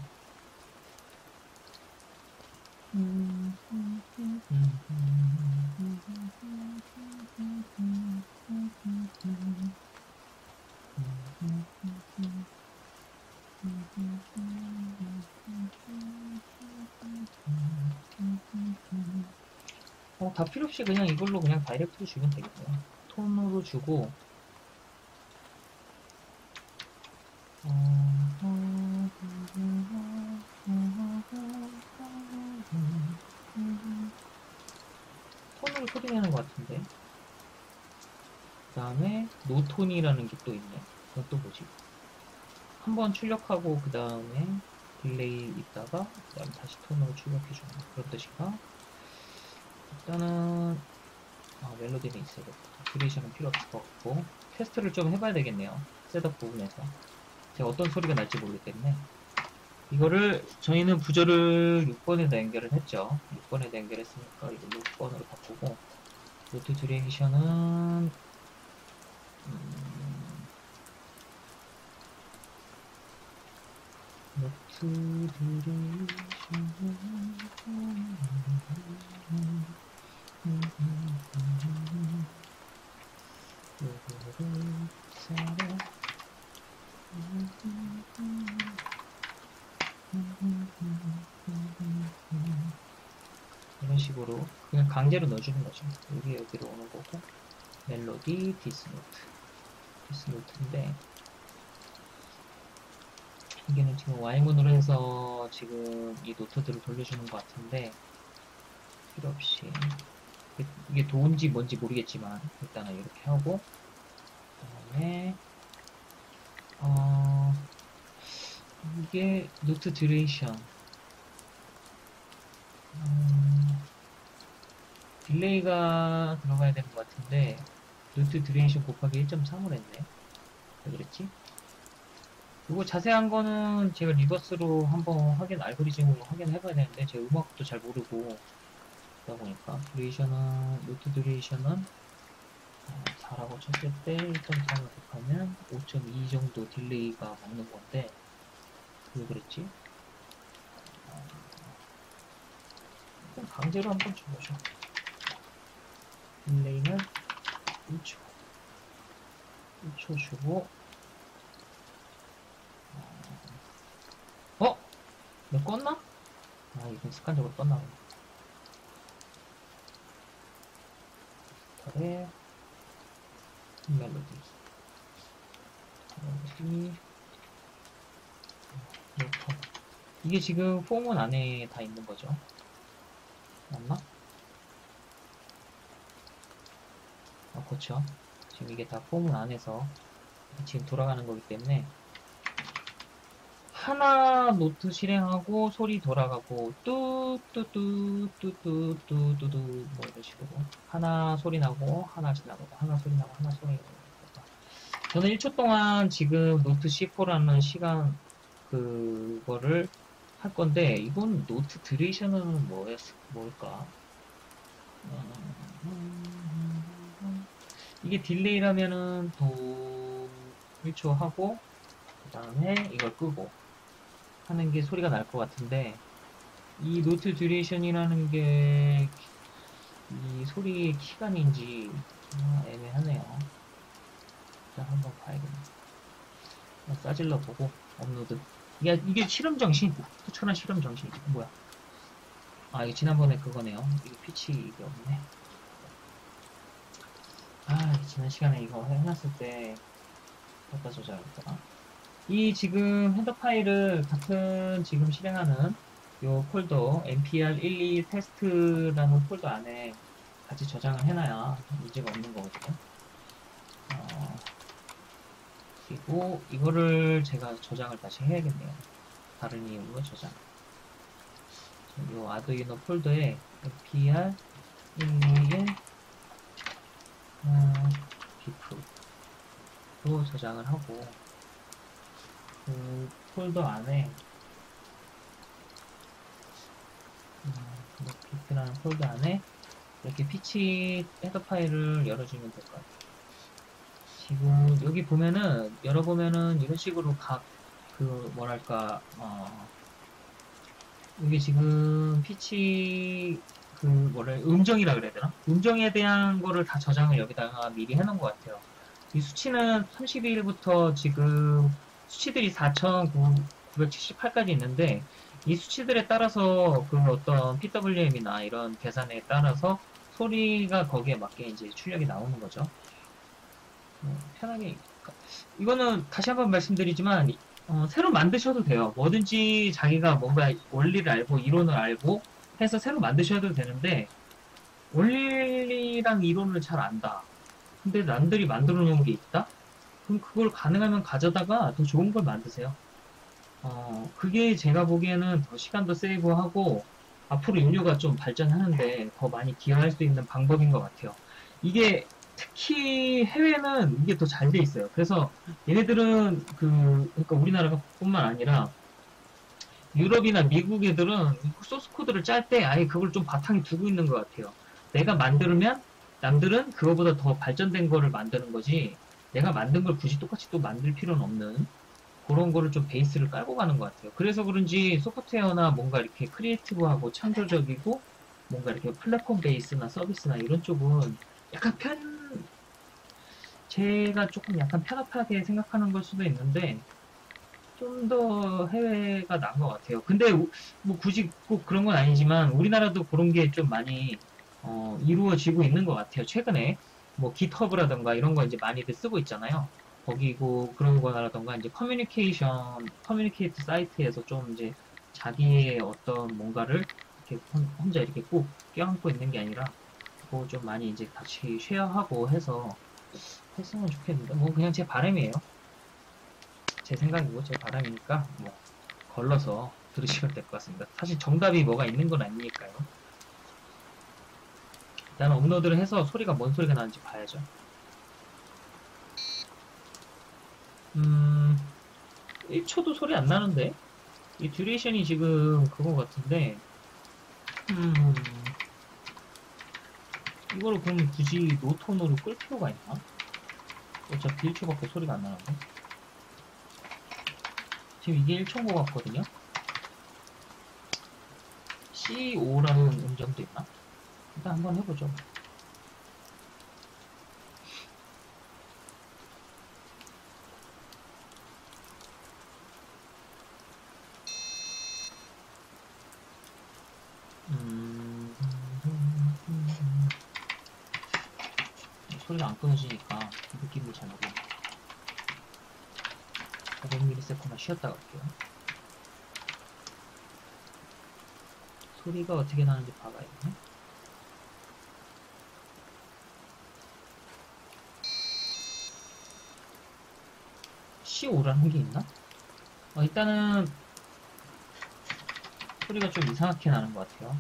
A: 다 필요 없이 그냥 이걸로 그냥 다이렉트로 주면 되겠네요. 톤으로 주고 톤으로 소리 내는 것 같은데. 그 다음에 노톤이라는 게 또 있네. 그건 또 뭐지? 한번 출력하고 그 다음에 딜레이 있다가 그 다음에 다시 톤으로 출력해주는 그런 뜻인가? 일단은 멜로디는 있어야겠다. 듀레이션은 필요 없을 것 같고 테스트를 좀 해봐야 되겠네요. 셋업 부분에서 제가 어떤 소리가 날지 모르기 때문에 이거를 저희는 부저를 6번에다 연결을 했죠. 6번에다 연결했으니까 이거 6번으로 바꾸고 노트 듀레이션은 노트 듀레이션은 이런 식으로 그냥 강제로 넣어주는 거죠. 여기로 오는 거고 멜로디 디스노트인데 이게는 지금 Y문으로 해서 지금 이 노트들을 돌려주는 것 같은데 필요 없이 이게 도인지 뭔지 모르겠지만 일단은 이렇게 하고 그 다음에 이게 노트 듀레이션 딜레이가 들어가야 되는 것 같은데 노트 듀레이션 곱하기 1.3을 했네. 왜 그랬지? 이거 자세한 거는 제가 리버스로 한번 알고리즘으로 확인해 봐야 되는데 제가 음악도 잘 모르고 그러다 보니까 노트 듀레이션은 4라고 쳤을 때 1.3을 곱하면 5.2 정도 딜레이가 먹는 건데 왜 그랬지? 강제로 한번 줘보죠. 딜레이는 1초 1초 주고 이거 껐나? 이건 습관적으로 껐나 보네. 깃털에 멜로디 노톤 이게 지금 폼은 안에 다 있는 거죠. 맞나? 그렇죠. 지금 이게 다 폼은 안에서 지금 돌아가는 거기 때문에 하나 노트 실행하고 소리 돌아가고 뚜뚜뚜뚜뚜뚜뚜뚜 뭐 이런 식으로 하나 소리 나고 하나 지나가고 하나 소리 나고 하나 소리 나고 저는 1초 동안 지금 노트 C4라는 시간 그거를 할 건데, 이건 노트 듀레이션은 뭘까? 이게 딜레이라면은 도 1초 하고, 그 다음에 이걸 끄고 하는 게 소리가 날 것 같은데, 이 노트 듀레이션이라는 게 이 소리의 키간인지 애매하네요. 자, 한번 봐야겠네. 싸질러 보고 업로드. 이게 실험 정신, 투철한 실험 정신. 뭐야? 아, 이게 지난번에 그거네요. 이게 피치 이게 없네. 아, 지난 시간에 이거 해놨을 때 어디다 저장했더라? 이 지금 헤더 파일을 같은 지금 실행하는 요 폴더 npr12 테스트라는 폴더 안에 같이 저장을 해놔야 문제가 없는 거거든요. 그리고 이거를 제가 저장을 다시 해야겠네요. 다른 이유로 저장. 요 아두이노 폴더에 npr12의 비프로 저장을 하고 그 폴더 안에 비프라는 폴더 안에 이렇게 피치 헤더 파일을 열어주면 될 것 같아요. 지금 여기 보면은 열어보면은 이런 식으로 뭐랄까 이게 지금 피치 음정이라 그래야 되나? 음정에 대한 거를 다 저장을 여기다가 미리 해놓은 것 같아요. 이 수치는 32일부터 지금 수치들이 4,978까지 있는데 이 수치들에 따라서 그 어떤 PWM이나 이런 계산에 따라서 소리가 거기에 맞게 이제 출력이 나오는 거죠. 편하게 이거는 다시 한번 말씀드리지만 새로 만드셔도 돼요. 뭐든지 자기가 뭔가 원리를 알고 이론을 알고 해서 새로 만드셔도 되는데 원리랑 이론을 잘 안다. 근데 남들이 만들어 놓은 게 있다? 그럼 그걸 가능하면 가져다가 더 좋은 걸 만드세요. 그게 제가 보기에는 더 시간도 세이브하고 앞으로 인류가 좀 발전하는데 더 많이 기여할 수 있는 방법인 것 같아요. 이게 특히 해외는 이게 더 잘 돼 있어요. 그래서 얘네들은 그러니까 우리나라가 뿐만 아니라 유럽이나 미국 애들은 소스 코드를 짤 때 아예 그걸 좀 바탕에 두고 있는 것 같아요. 내가 만들면 남들은 그거보다 더 발전된 거를 만드는 거지 내가 만든 걸 굳이 똑같이 또 만들 필요는 없는 그런 거를 좀 베이스를 깔고 가는 것 같아요. 그래서 그런지 소프트웨어나 뭔가 이렇게 크리에이티브하고 창조적이고 뭔가 이렇게 플랫폼 베이스나 서비스나 이런 쪽은 약간 제가 조금 약간 편협하게 생각하는 걸 수도 있는데 좀 더 해외가 나은 것 같아요. 근데 뭐 굳이 꼭 그런 건 아니지만 우리나라도 그런 게 좀 많이 이루어지고 있는 것 같아요. 최근에 뭐 깃허브라던가 이런 거 이제 많이들 쓰고 있잖아요. 거기고 그런 거라던가 이제 커뮤니케이트 사이트에서 좀 이제 자기의 어떤 뭔가를 이렇게 혼자 이렇게 꼭 껴안고 있는 게 아니라 그거 좀 많이 이제 같이 쉐어하고 해서 했으면 좋겠는데 뭐 그냥 제 바람이에요. 제 생각이고 제 바람이니까 뭐 걸러서 들으시면 될 것 같습니다. 사실 정답이 뭐가 있는 건 아니니까요. 일단 업로드를 해서 소리가 뭔 소리가 나는지 봐야죠. 1초도 소리 안 나는데 이 듀레이션이 지금 그거 같은데 이거를 그럼 굳이 노톤으로 끌 필요가 있나? 어차피 1초밖에 소리가 안 나는데 지금 이게 1초인 것 같거든요. C5라는 음정도 있나? 일단 한번 해보죠. 소리가 안 끊어지니까 느낌을 잘 모르겠네. 500ms만 쉬었다 갈게요. 소리가 어떻게 나는지 봐봐야겠네. C5라는 게 있나? 일단은 소리가 좀 이상하게 나는 것 같아요.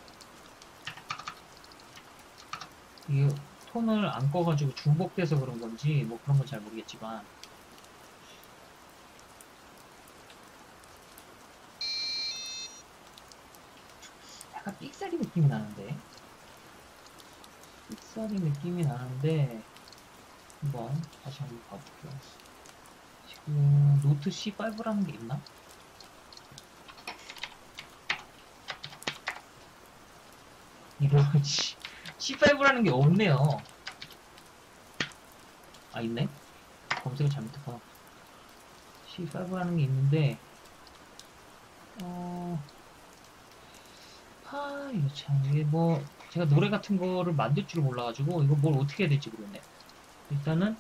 A: 이게 톤을 안 꺼가지고 중복돼서 그런 건지 뭐 그런 건 잘 모르겠지만 약간 삑사리 느낌이 나는데 한번 다시 한번 봐볼게요. 지금 노트 C5라는 게 있나? 이거 C5라는 게 없네요. 아, 있네? 검색을 잘못했구나. C5라는 게 있는데 이거 참, 이게 뭐, 제가 노래 같은 거를 만들 줄 몰라가지고, 이거 뭘 어떻게 해야 될지 모르겠네. 일단은,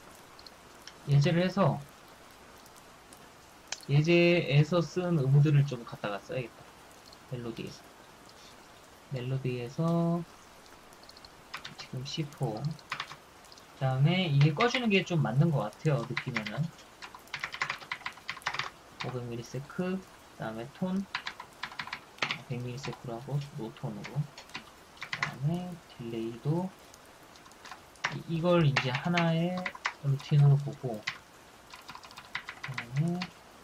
A: 예제에서 쓴 음들을 좀 갖다가 써야겠다. 멜로디에서, 지금 C4. 그 다음에, 이게 꺼주는 게 좀 맞는 것 같아요, 느끼면은. 500ms, 그 다음에 톤, 100ms로 하고, 노톤으로. 그 다음에, 딜레이도, 이걸 이제 하나의 루틴으로 보고, 그다음에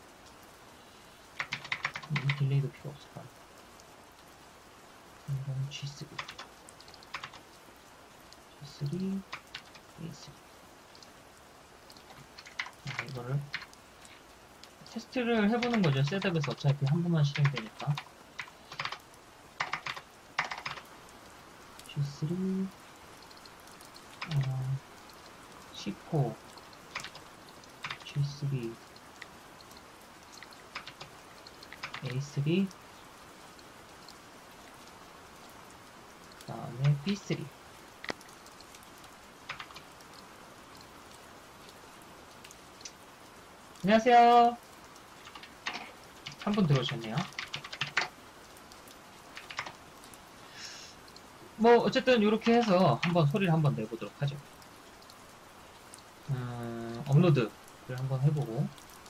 A: 이 딜레이도 필요 없을 것 같아요. 이건 G3, A3. 이거를 테스트를 해보는 거죠. 셋업에서 어차피 한 번만 실행되니까. G3, C4, G3, A3, 그 다음에 B3. 안녕하세요. 한 분 들어오셨네요. 뭐 어쨌든 이렇게 해서 한번 소리를 한번 내보도록 하죠. 업로드를 한번 해보고,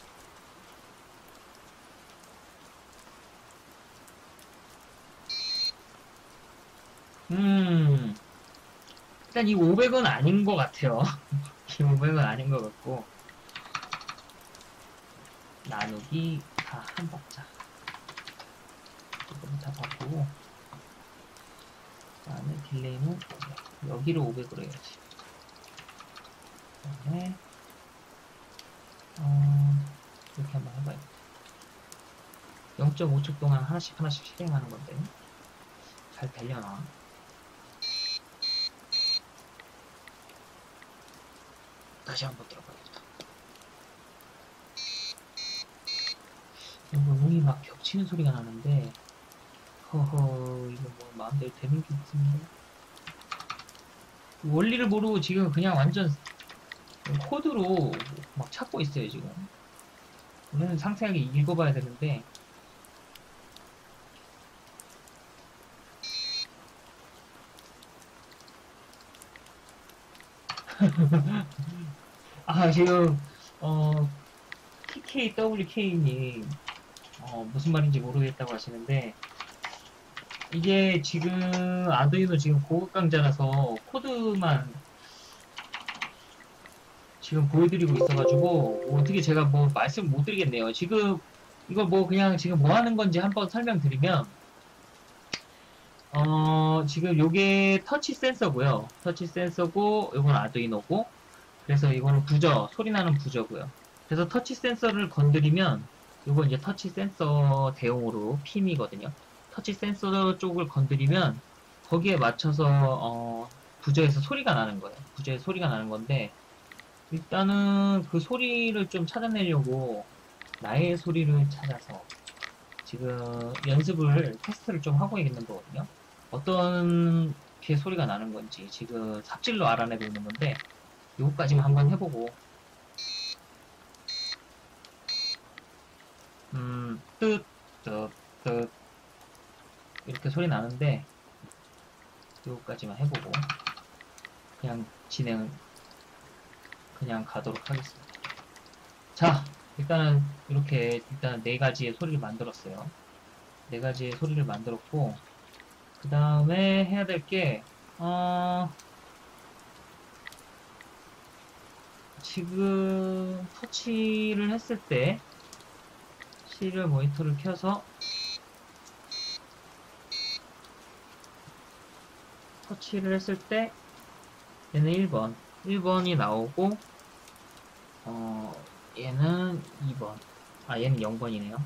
A: 일단 이 500은 아닌 것 같아요. 이 500은 아닌 것 같고, 나누기 다 한 박자. 조금 다 바꾸고, 그 다음에 딜레이는 여기를 500으로 해야지. 그 다음에, 이렇게 한번 해봐야겠다. 0.5초 동안 하나씩 실행하는 건데, 잘 되려나? 다시 한번 들어봐야겠다. 음이 막 겹치는 소리가 나는데, 허허, 이거 뭐 마음대로 되는 게 없습니다. 원리를 모르고 지금 그냥 완전 코드로 막 찾고 있어요, 지금. 원래는 상세하게 읽어봐야 되는데, 지금, TKWK님, 무슨 말인지 모르겠다고 하시는데, 이게 지금, 아두이노 지금 고급 강좌라서 코드만 지금 보여드리고 있어가지고, 어떻게 제가 뭐 말씀 못 드리겠네요. 지금, 이거 뭐 그냥 지금 뭐 하는 건지 한번 설명드리면, 지금 요게 터치 센서고요. 터치 센서고, 요건 아두이노고, 그래서 이거는 소리 나는 부저고요. 그래서 터치 센서를 건드리면, 요건 이제 터치 센서 대용으로 핀이거든요. 터치 센서 쪽을 건드리면, 거기에 맞춰서, 부저에서 소리가 나는 거예요. 부저에 소리가 나는 건데, 일단은 그 소리를 좀 찾아내려고, 나의 소리를 찾아서, 지금 테스트를 좀 하고 있는 거거든요. 어떤 게 소리가 나는 건지 지금 삽질로 알아내고 있는 건데, 요거까지만 한번 해보고, 뜻, 이렇게 소리 나는데, 요거까지만 해보고, 그냥 그냥 가도록 하겠습니다. 자, 일단은 일단 네 가지의 소리를 만들었어요. 네 가지의 소리를 만들었고, 그 다음에 해야 될 게, 지금 터치를 했을 때, 시리얼 모니터를 켜서 터치를 했을 때 얘는 1번이 나오고 얘는 2번. 얘는 0번이네요.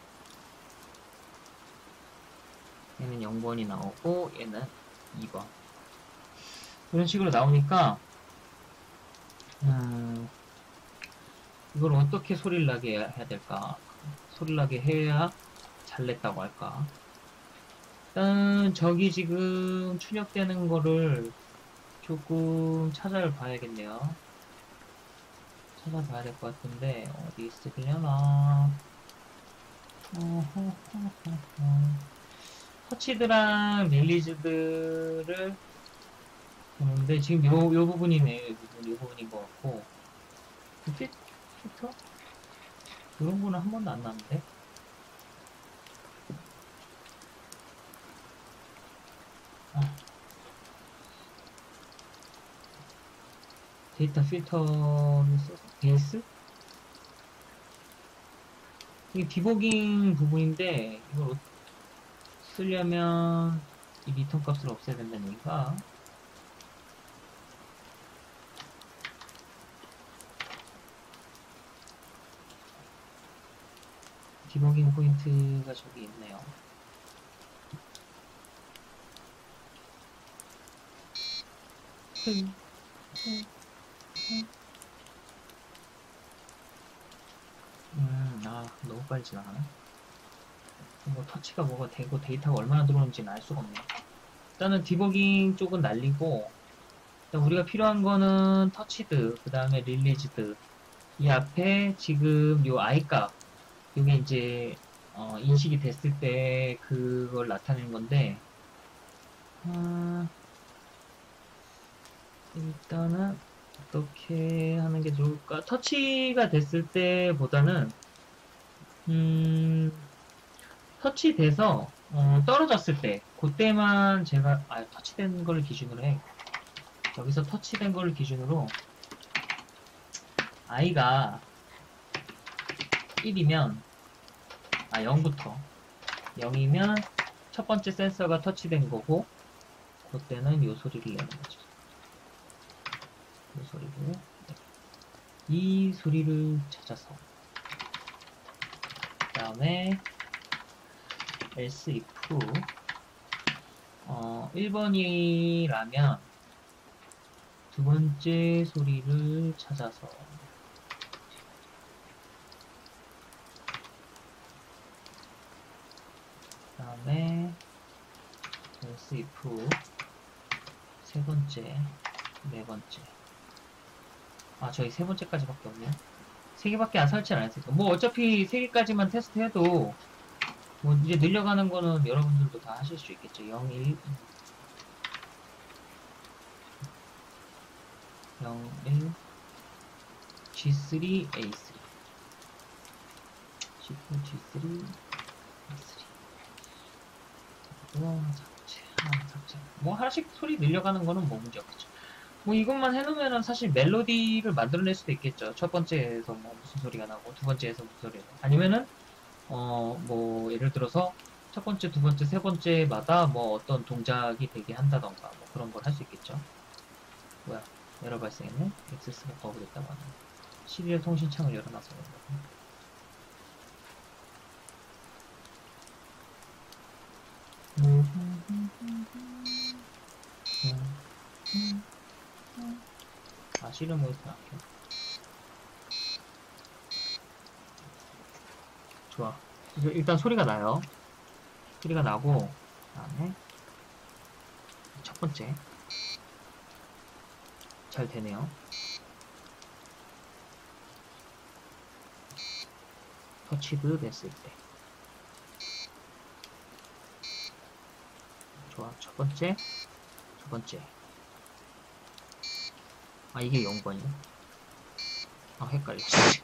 A: 얘는 0번이 나오고 얘는 2번. 이런 식으로 나오니까 이걸 어떻게 소리를 나게 해야 될까? 소리를 나게 해야 잘 냈다고 할까? 일단 저기 지금 출력되는 거를 조금 찾아봐야겠네요. 찾아봐야 될 것 같은데 어디 있으려나? 터치드랑 릴리즈들을 보는데 지금 요 부분이네요. 요 부분인 것 같고 필터? 이런 거는 한 번도 안 나는데? 데이터 필터를 써서 베이스? 이게 디버깅 부분인데 이걸 쓰려면 이 리턴 값을 없애야 된다는 얘기가 디버깅 포인트가 저기 있네요. 너무 빨리 지나가네. 뭐 터치가 뭐가 되고 데이터가 얼마나 들어오는지는 알 수가 없네. 일단은 디버깅 쪽은 날리고 일단 우리가 필요한 거는 터치드, 그 다음에 릴리즈드. 이 앞에 지금 요 i값 요게 이제 인식이 됐을 때 그걸 나타내는 건데 일단은 어떻게 하는 게 좋을까? 터치가 됐을 때보다는 터치돼서 떨어졌을 때 그때만 제가 터치된 걸 기준으로 해. 여기서 터치된 걸 기준으로 i가 1이면 0부터 0이면 첫 번째 센서가 터치된 거고 그때는 요 소리를 내는 거죠. 요 소리를 이 소리를 찾아서 그 다음에 else if 1번이라면 두 번째 소리를 찾아서 그 다음에 else if 세 번째, 네 번째. 저희 세 번째까지밖에 없네요. 세 개밖에 설치를 안 했으니까. 뭐 어차피 세 개까지만 테스트해도 뭐 이제 늘려가는 거는 여러분들도 다 하실 수 있겠죠. 0, 1, 0, 1, G3, A3. G4, G3, A3. 삭제. 뭐 하나씩 소리 늘려가는 거는 뭐 문제 없겠죠. 뭐 이것만 해놓으면은 사실 멜로디를 만들어낼 수도 있겠죠. 첫 번째에서 뭐 무슨 소리가 나고 두 번째에서 무슨 소리가 나고 아니면은 뭐 예를 들어서 첫 번째, 두 번째, 세 번째마다 뭐 어떤 동작이 되게 한다던가 뭐 그런 걸 할 수 있겠죠. 뭐야 에러 발생했네. 액세스가 거부됐다고 하네. 시리얼 통신창을 열어놔서 그런 거고. 시리얼 모니터 할게요. 좋아. 일단 소리가 나요. 소리가 나고 그 다음에 첫 번째 잘 되네요. 터치드 됐을 때 좋아. 첫 번째 두 번째 이게 0번이네. 헷갈려.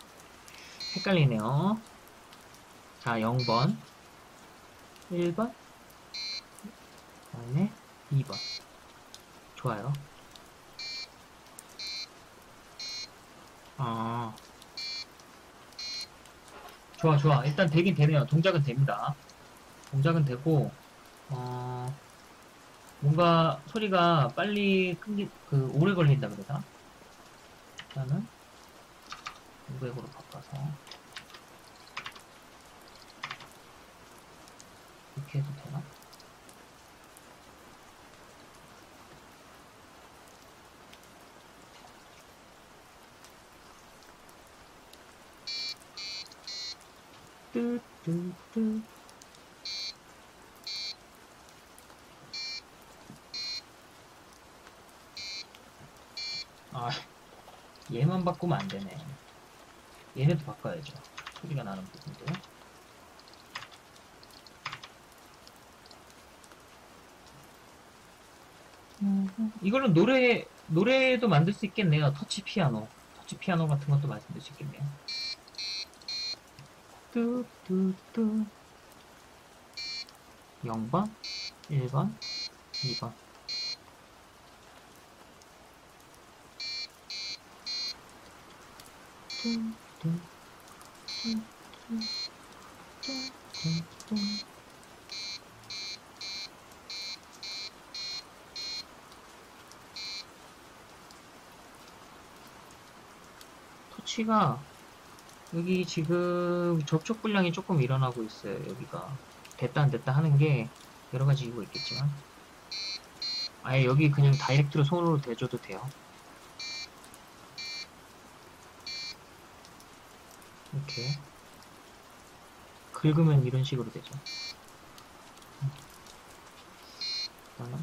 A: 헷갈리네요. 자, 0번 1번 그 다음에 2번 좋아요. 좋아. 일단 되긴 되네요. 동작은 됩니다. 동작은 되고 뭔가 소리가 빨리 오래 걸린다 그러나? 일단은 500으로 바꿔서 이렇게 해도 되나? 뚜뚜뚜. 아, 얘만 바꾸면 안 되네. 얘네도 바꿔야죠. 소리가 나는 부분도. 이걸로 노래도 만들 수 있겠네요. 터치 피아노. 터치 피아노 같은 것도 만들 수 있겠네요. 뚜뚜뚜. 0번, 1번, 2번. 터치가 여기 지금 접촉 불량이 조금 일어나고 있어요. 여기가 됐다 안 됐다 하는 게 여러 가지 이유가 있겠지만 아예 여기 그냥 다이렉트로 손으로 대줘도 돼요. 이렇게 긁으면 이런 식으로 되죠. 그다음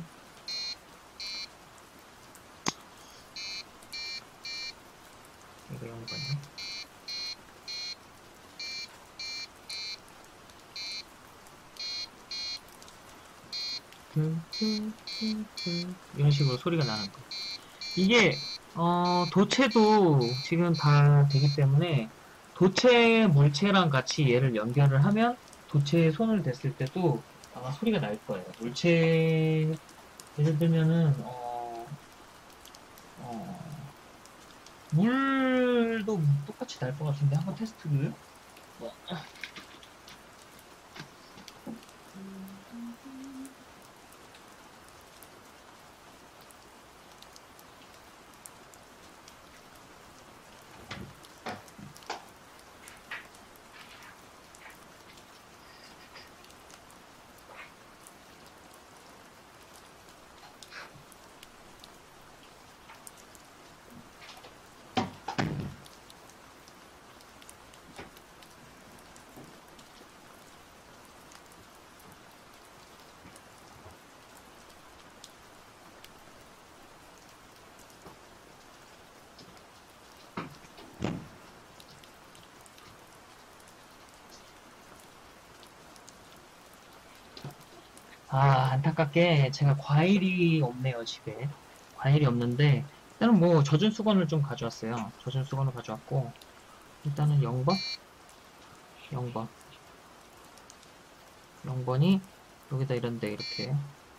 A: 이거 0번이요. 이런 식으로 소리가 나는 거. 이게 도체도 지금 다 되기 때문에 도체 물체랑 같이 얘를 연결을 하면 도체에 손을 댔을 때도 아마 소리가 날 거예요. 물체 예를 들면은 어, 물도 똑같이 날 것 같은데 한번 테스트를. 아, 안타깝게 제가 과일이 없네요, 집에. 과일이 없는데, 일단은 뭐 젖은 수건을 좀 가져왔어요. 젖은 수건을 가져왔고, 일단은 0번? 0번. 0번이 여기다 이런데 이렇게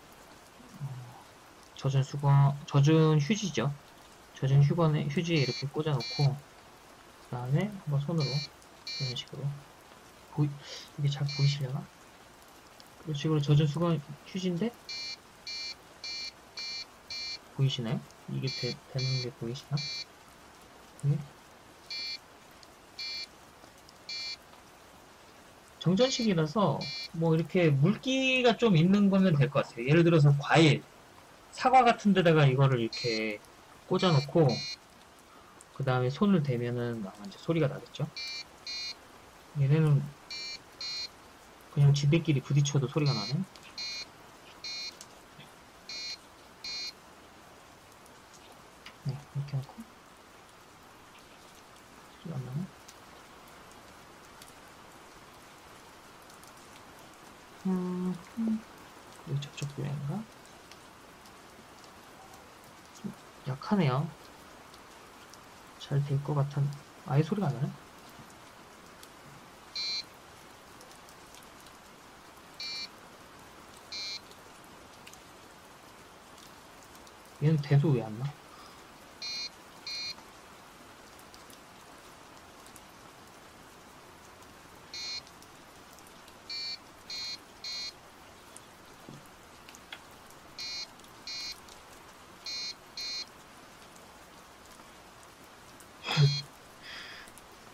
A: 젖은 수건, 젖은 휴지죠. 젖은 휴지에 이렇게 꽂아놓고, 그 다음에 한번 손으로 이런 식으로 이게 잘 보이시려나? 이런 식으로 젖은 수건 휴지인데 보이시나요? 이게 되는 게 보이시나? 네. 정전식이라서 뭐 이렇게 물기가 좀 있는 거면 될 것 같아요. 예를 들어서 과일, 사과 같은 데다가 이거를 이렇게 꽂아놓고 그 다음에 손을 대면은 아마 이제 소리가 나겠죠? 얘네는 그냥 지들끼리 부딪혀도 소리가 나네. 네, 이렇게 놓고 소리가 안 나네. 여기 접촉 불량인가? 좀 약하네요. 잘 될 것 같은. 아예 소리가 안 나네. 얘는 대도 왜 안 나?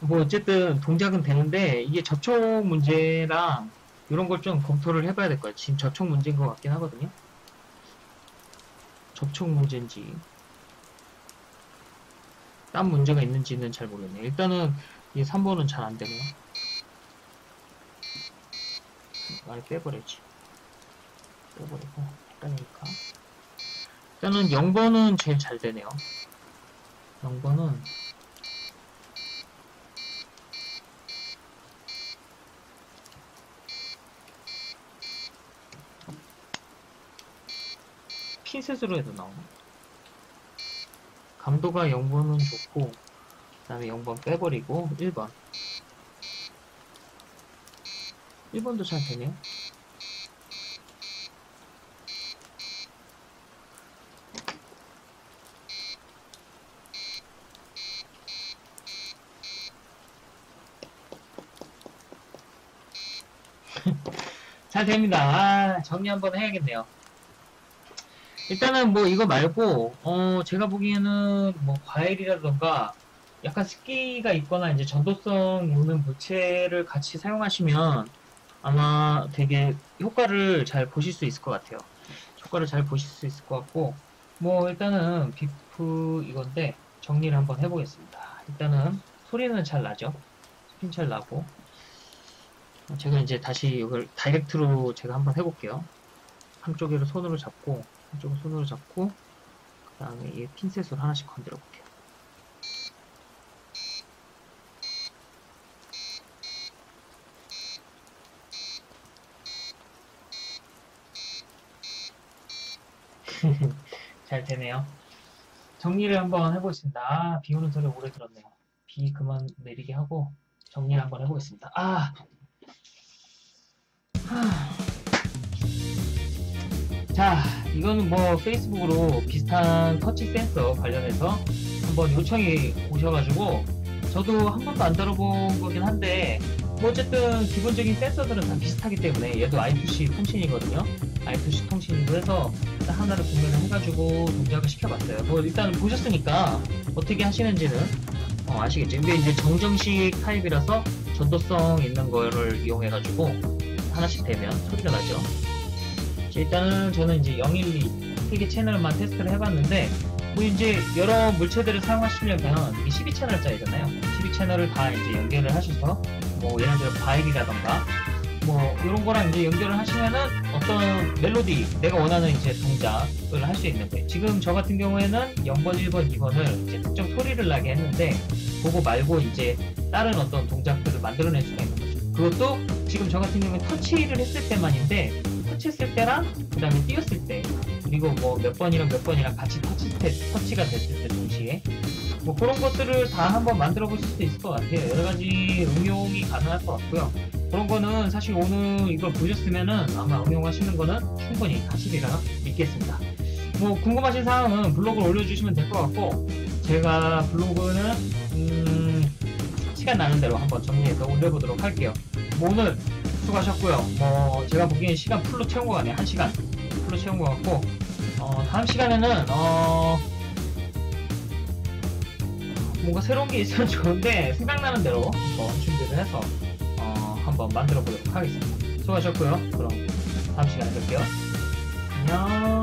A: 뭐 어쨌든 동작은 되는데 이게 접촉 문제랑 이런 걸 좀 검토를 해봐야 될 거야. 지금 접촉 문제인 것 같긴 하거든요. 접촉 문제인지 딴 문제가 있는지는 잘 모르겠네. 일단은 이 3번은 잘 안 되네요. 많이 빼버려야지. 빼버리고 헷갈리니까. 일단은 0번은 제일 잘 되네요. 0번은 핀셋으로 해도 나오나? 감도가 0번은 좋고 그 다음에 0번 빼버리고 1번 1번도 잘 되네요. 잘 됩니다. 아, 정리 한번 해야겠네요. 일단은 뭐 이거 말고 제가 보기에는 뭐 과일이라던가 약간 습기가 있거나 이제 전도성 있는 물체를 같이 사용하시면 아마 되게 효과를 잘 보실 수 있을 것 같아요. 효과를 잘 보실 수 있을 것 같고 뭐 일단은 비프 이건데 정리를 한번 해보겠습니다. 일단은 소리는 잘 나죠. 스핀 잘 나고 제가 이제 다시 이걸 다이렉트로 제가 한번 해볼게요. 한쪽으로 손으로 잡고 한쪽으로 손으로 잡고 그 다음에 이 핀셋으로 하나씩 건드려 볼게요. 잘 되네요. 정리를 한번 해보겠습니다. 아, 비 오는 소리 오래 들었네요. 비 그만 내리게 하고 정리를 한번 해보겠습니다. 자, 이거는 뭐 페이스북으로 비슷한 터치 센서 관련해서 한번 요청이 오셔가지고 저도 한 번도 안 들어본 거긴 한데 뭐 어쨌든 기본적인 센서들은 다 비슷하기 때문에 얘도 I2C 통신이거든요. I2C 통신으로 해서 하나를 구매를 해가지고 동작을 시켜봤어요. 뭐 일단 보셨으니까 어떻게 하시는지는 아시겠죠. 근데 이제 정정식 타입이라서 전도성 있는 거를 이용해가지고 하나씩 되면 소리가 나죠. 일단은 저는 이제 012 세개 채널만 테스트를 해봤는데 뭐 이제 여러 물체들을 사용하시려면 이게 12채널짜리잖아요. 12채널을 다 이제 연결을 하셔서 뭐 예를 들어 바일이라던가 뭐 이런 거랑 이제 연결을 하시면은 어떤 멜로디 내가 원하는 이제 동작을 할 수 있는 거예요. 지금 저 같은 경우에는 0번, 1번, 2번을 이제 특정 소리를 나게 했는데 그거 말고 이제 다른 어떤 동작들을 만들어낼 수가 있는 거죠. 그것도 지금 저 같은 경우는 터치를 했을 때만인데 터치했을 때랑 그 다음에 띄었을 때 그리고 뭐 몇 번이랑 몇 번이랑 같이 터치가 됐을 때 동시에 뭐 그런 것들을 다 한번 만들어 보실 수도 있을 것 같아요. 여러 가지 응용이 가능할 것 같고요. 그런 거는 사실 오늘 이걸 보셨으면은 아마 응용하시는 거는 충분히 하시리라 믿겠습니다. 뭐 궁금하신 사항은 블로그를 올려주시면 될 것 같고 제가 블로그는 시간 나는 대로 한번 정리해서 올려보도록 할게요. 뭐 오늘 수고하셨고요. 뭐 제가 보기엔 시간 풀로 채운 것 같네요. 1시간 풀로 채운 것 같고 다음 시간에는 뭔가 새로운 게 있으면 좋은데 생각나는 대로 한번 준비를 해서 한번 만들어 보도록 하겠습니다. 수고하셨고요. 그럼 다음 시간에 뵐게요. 안녕.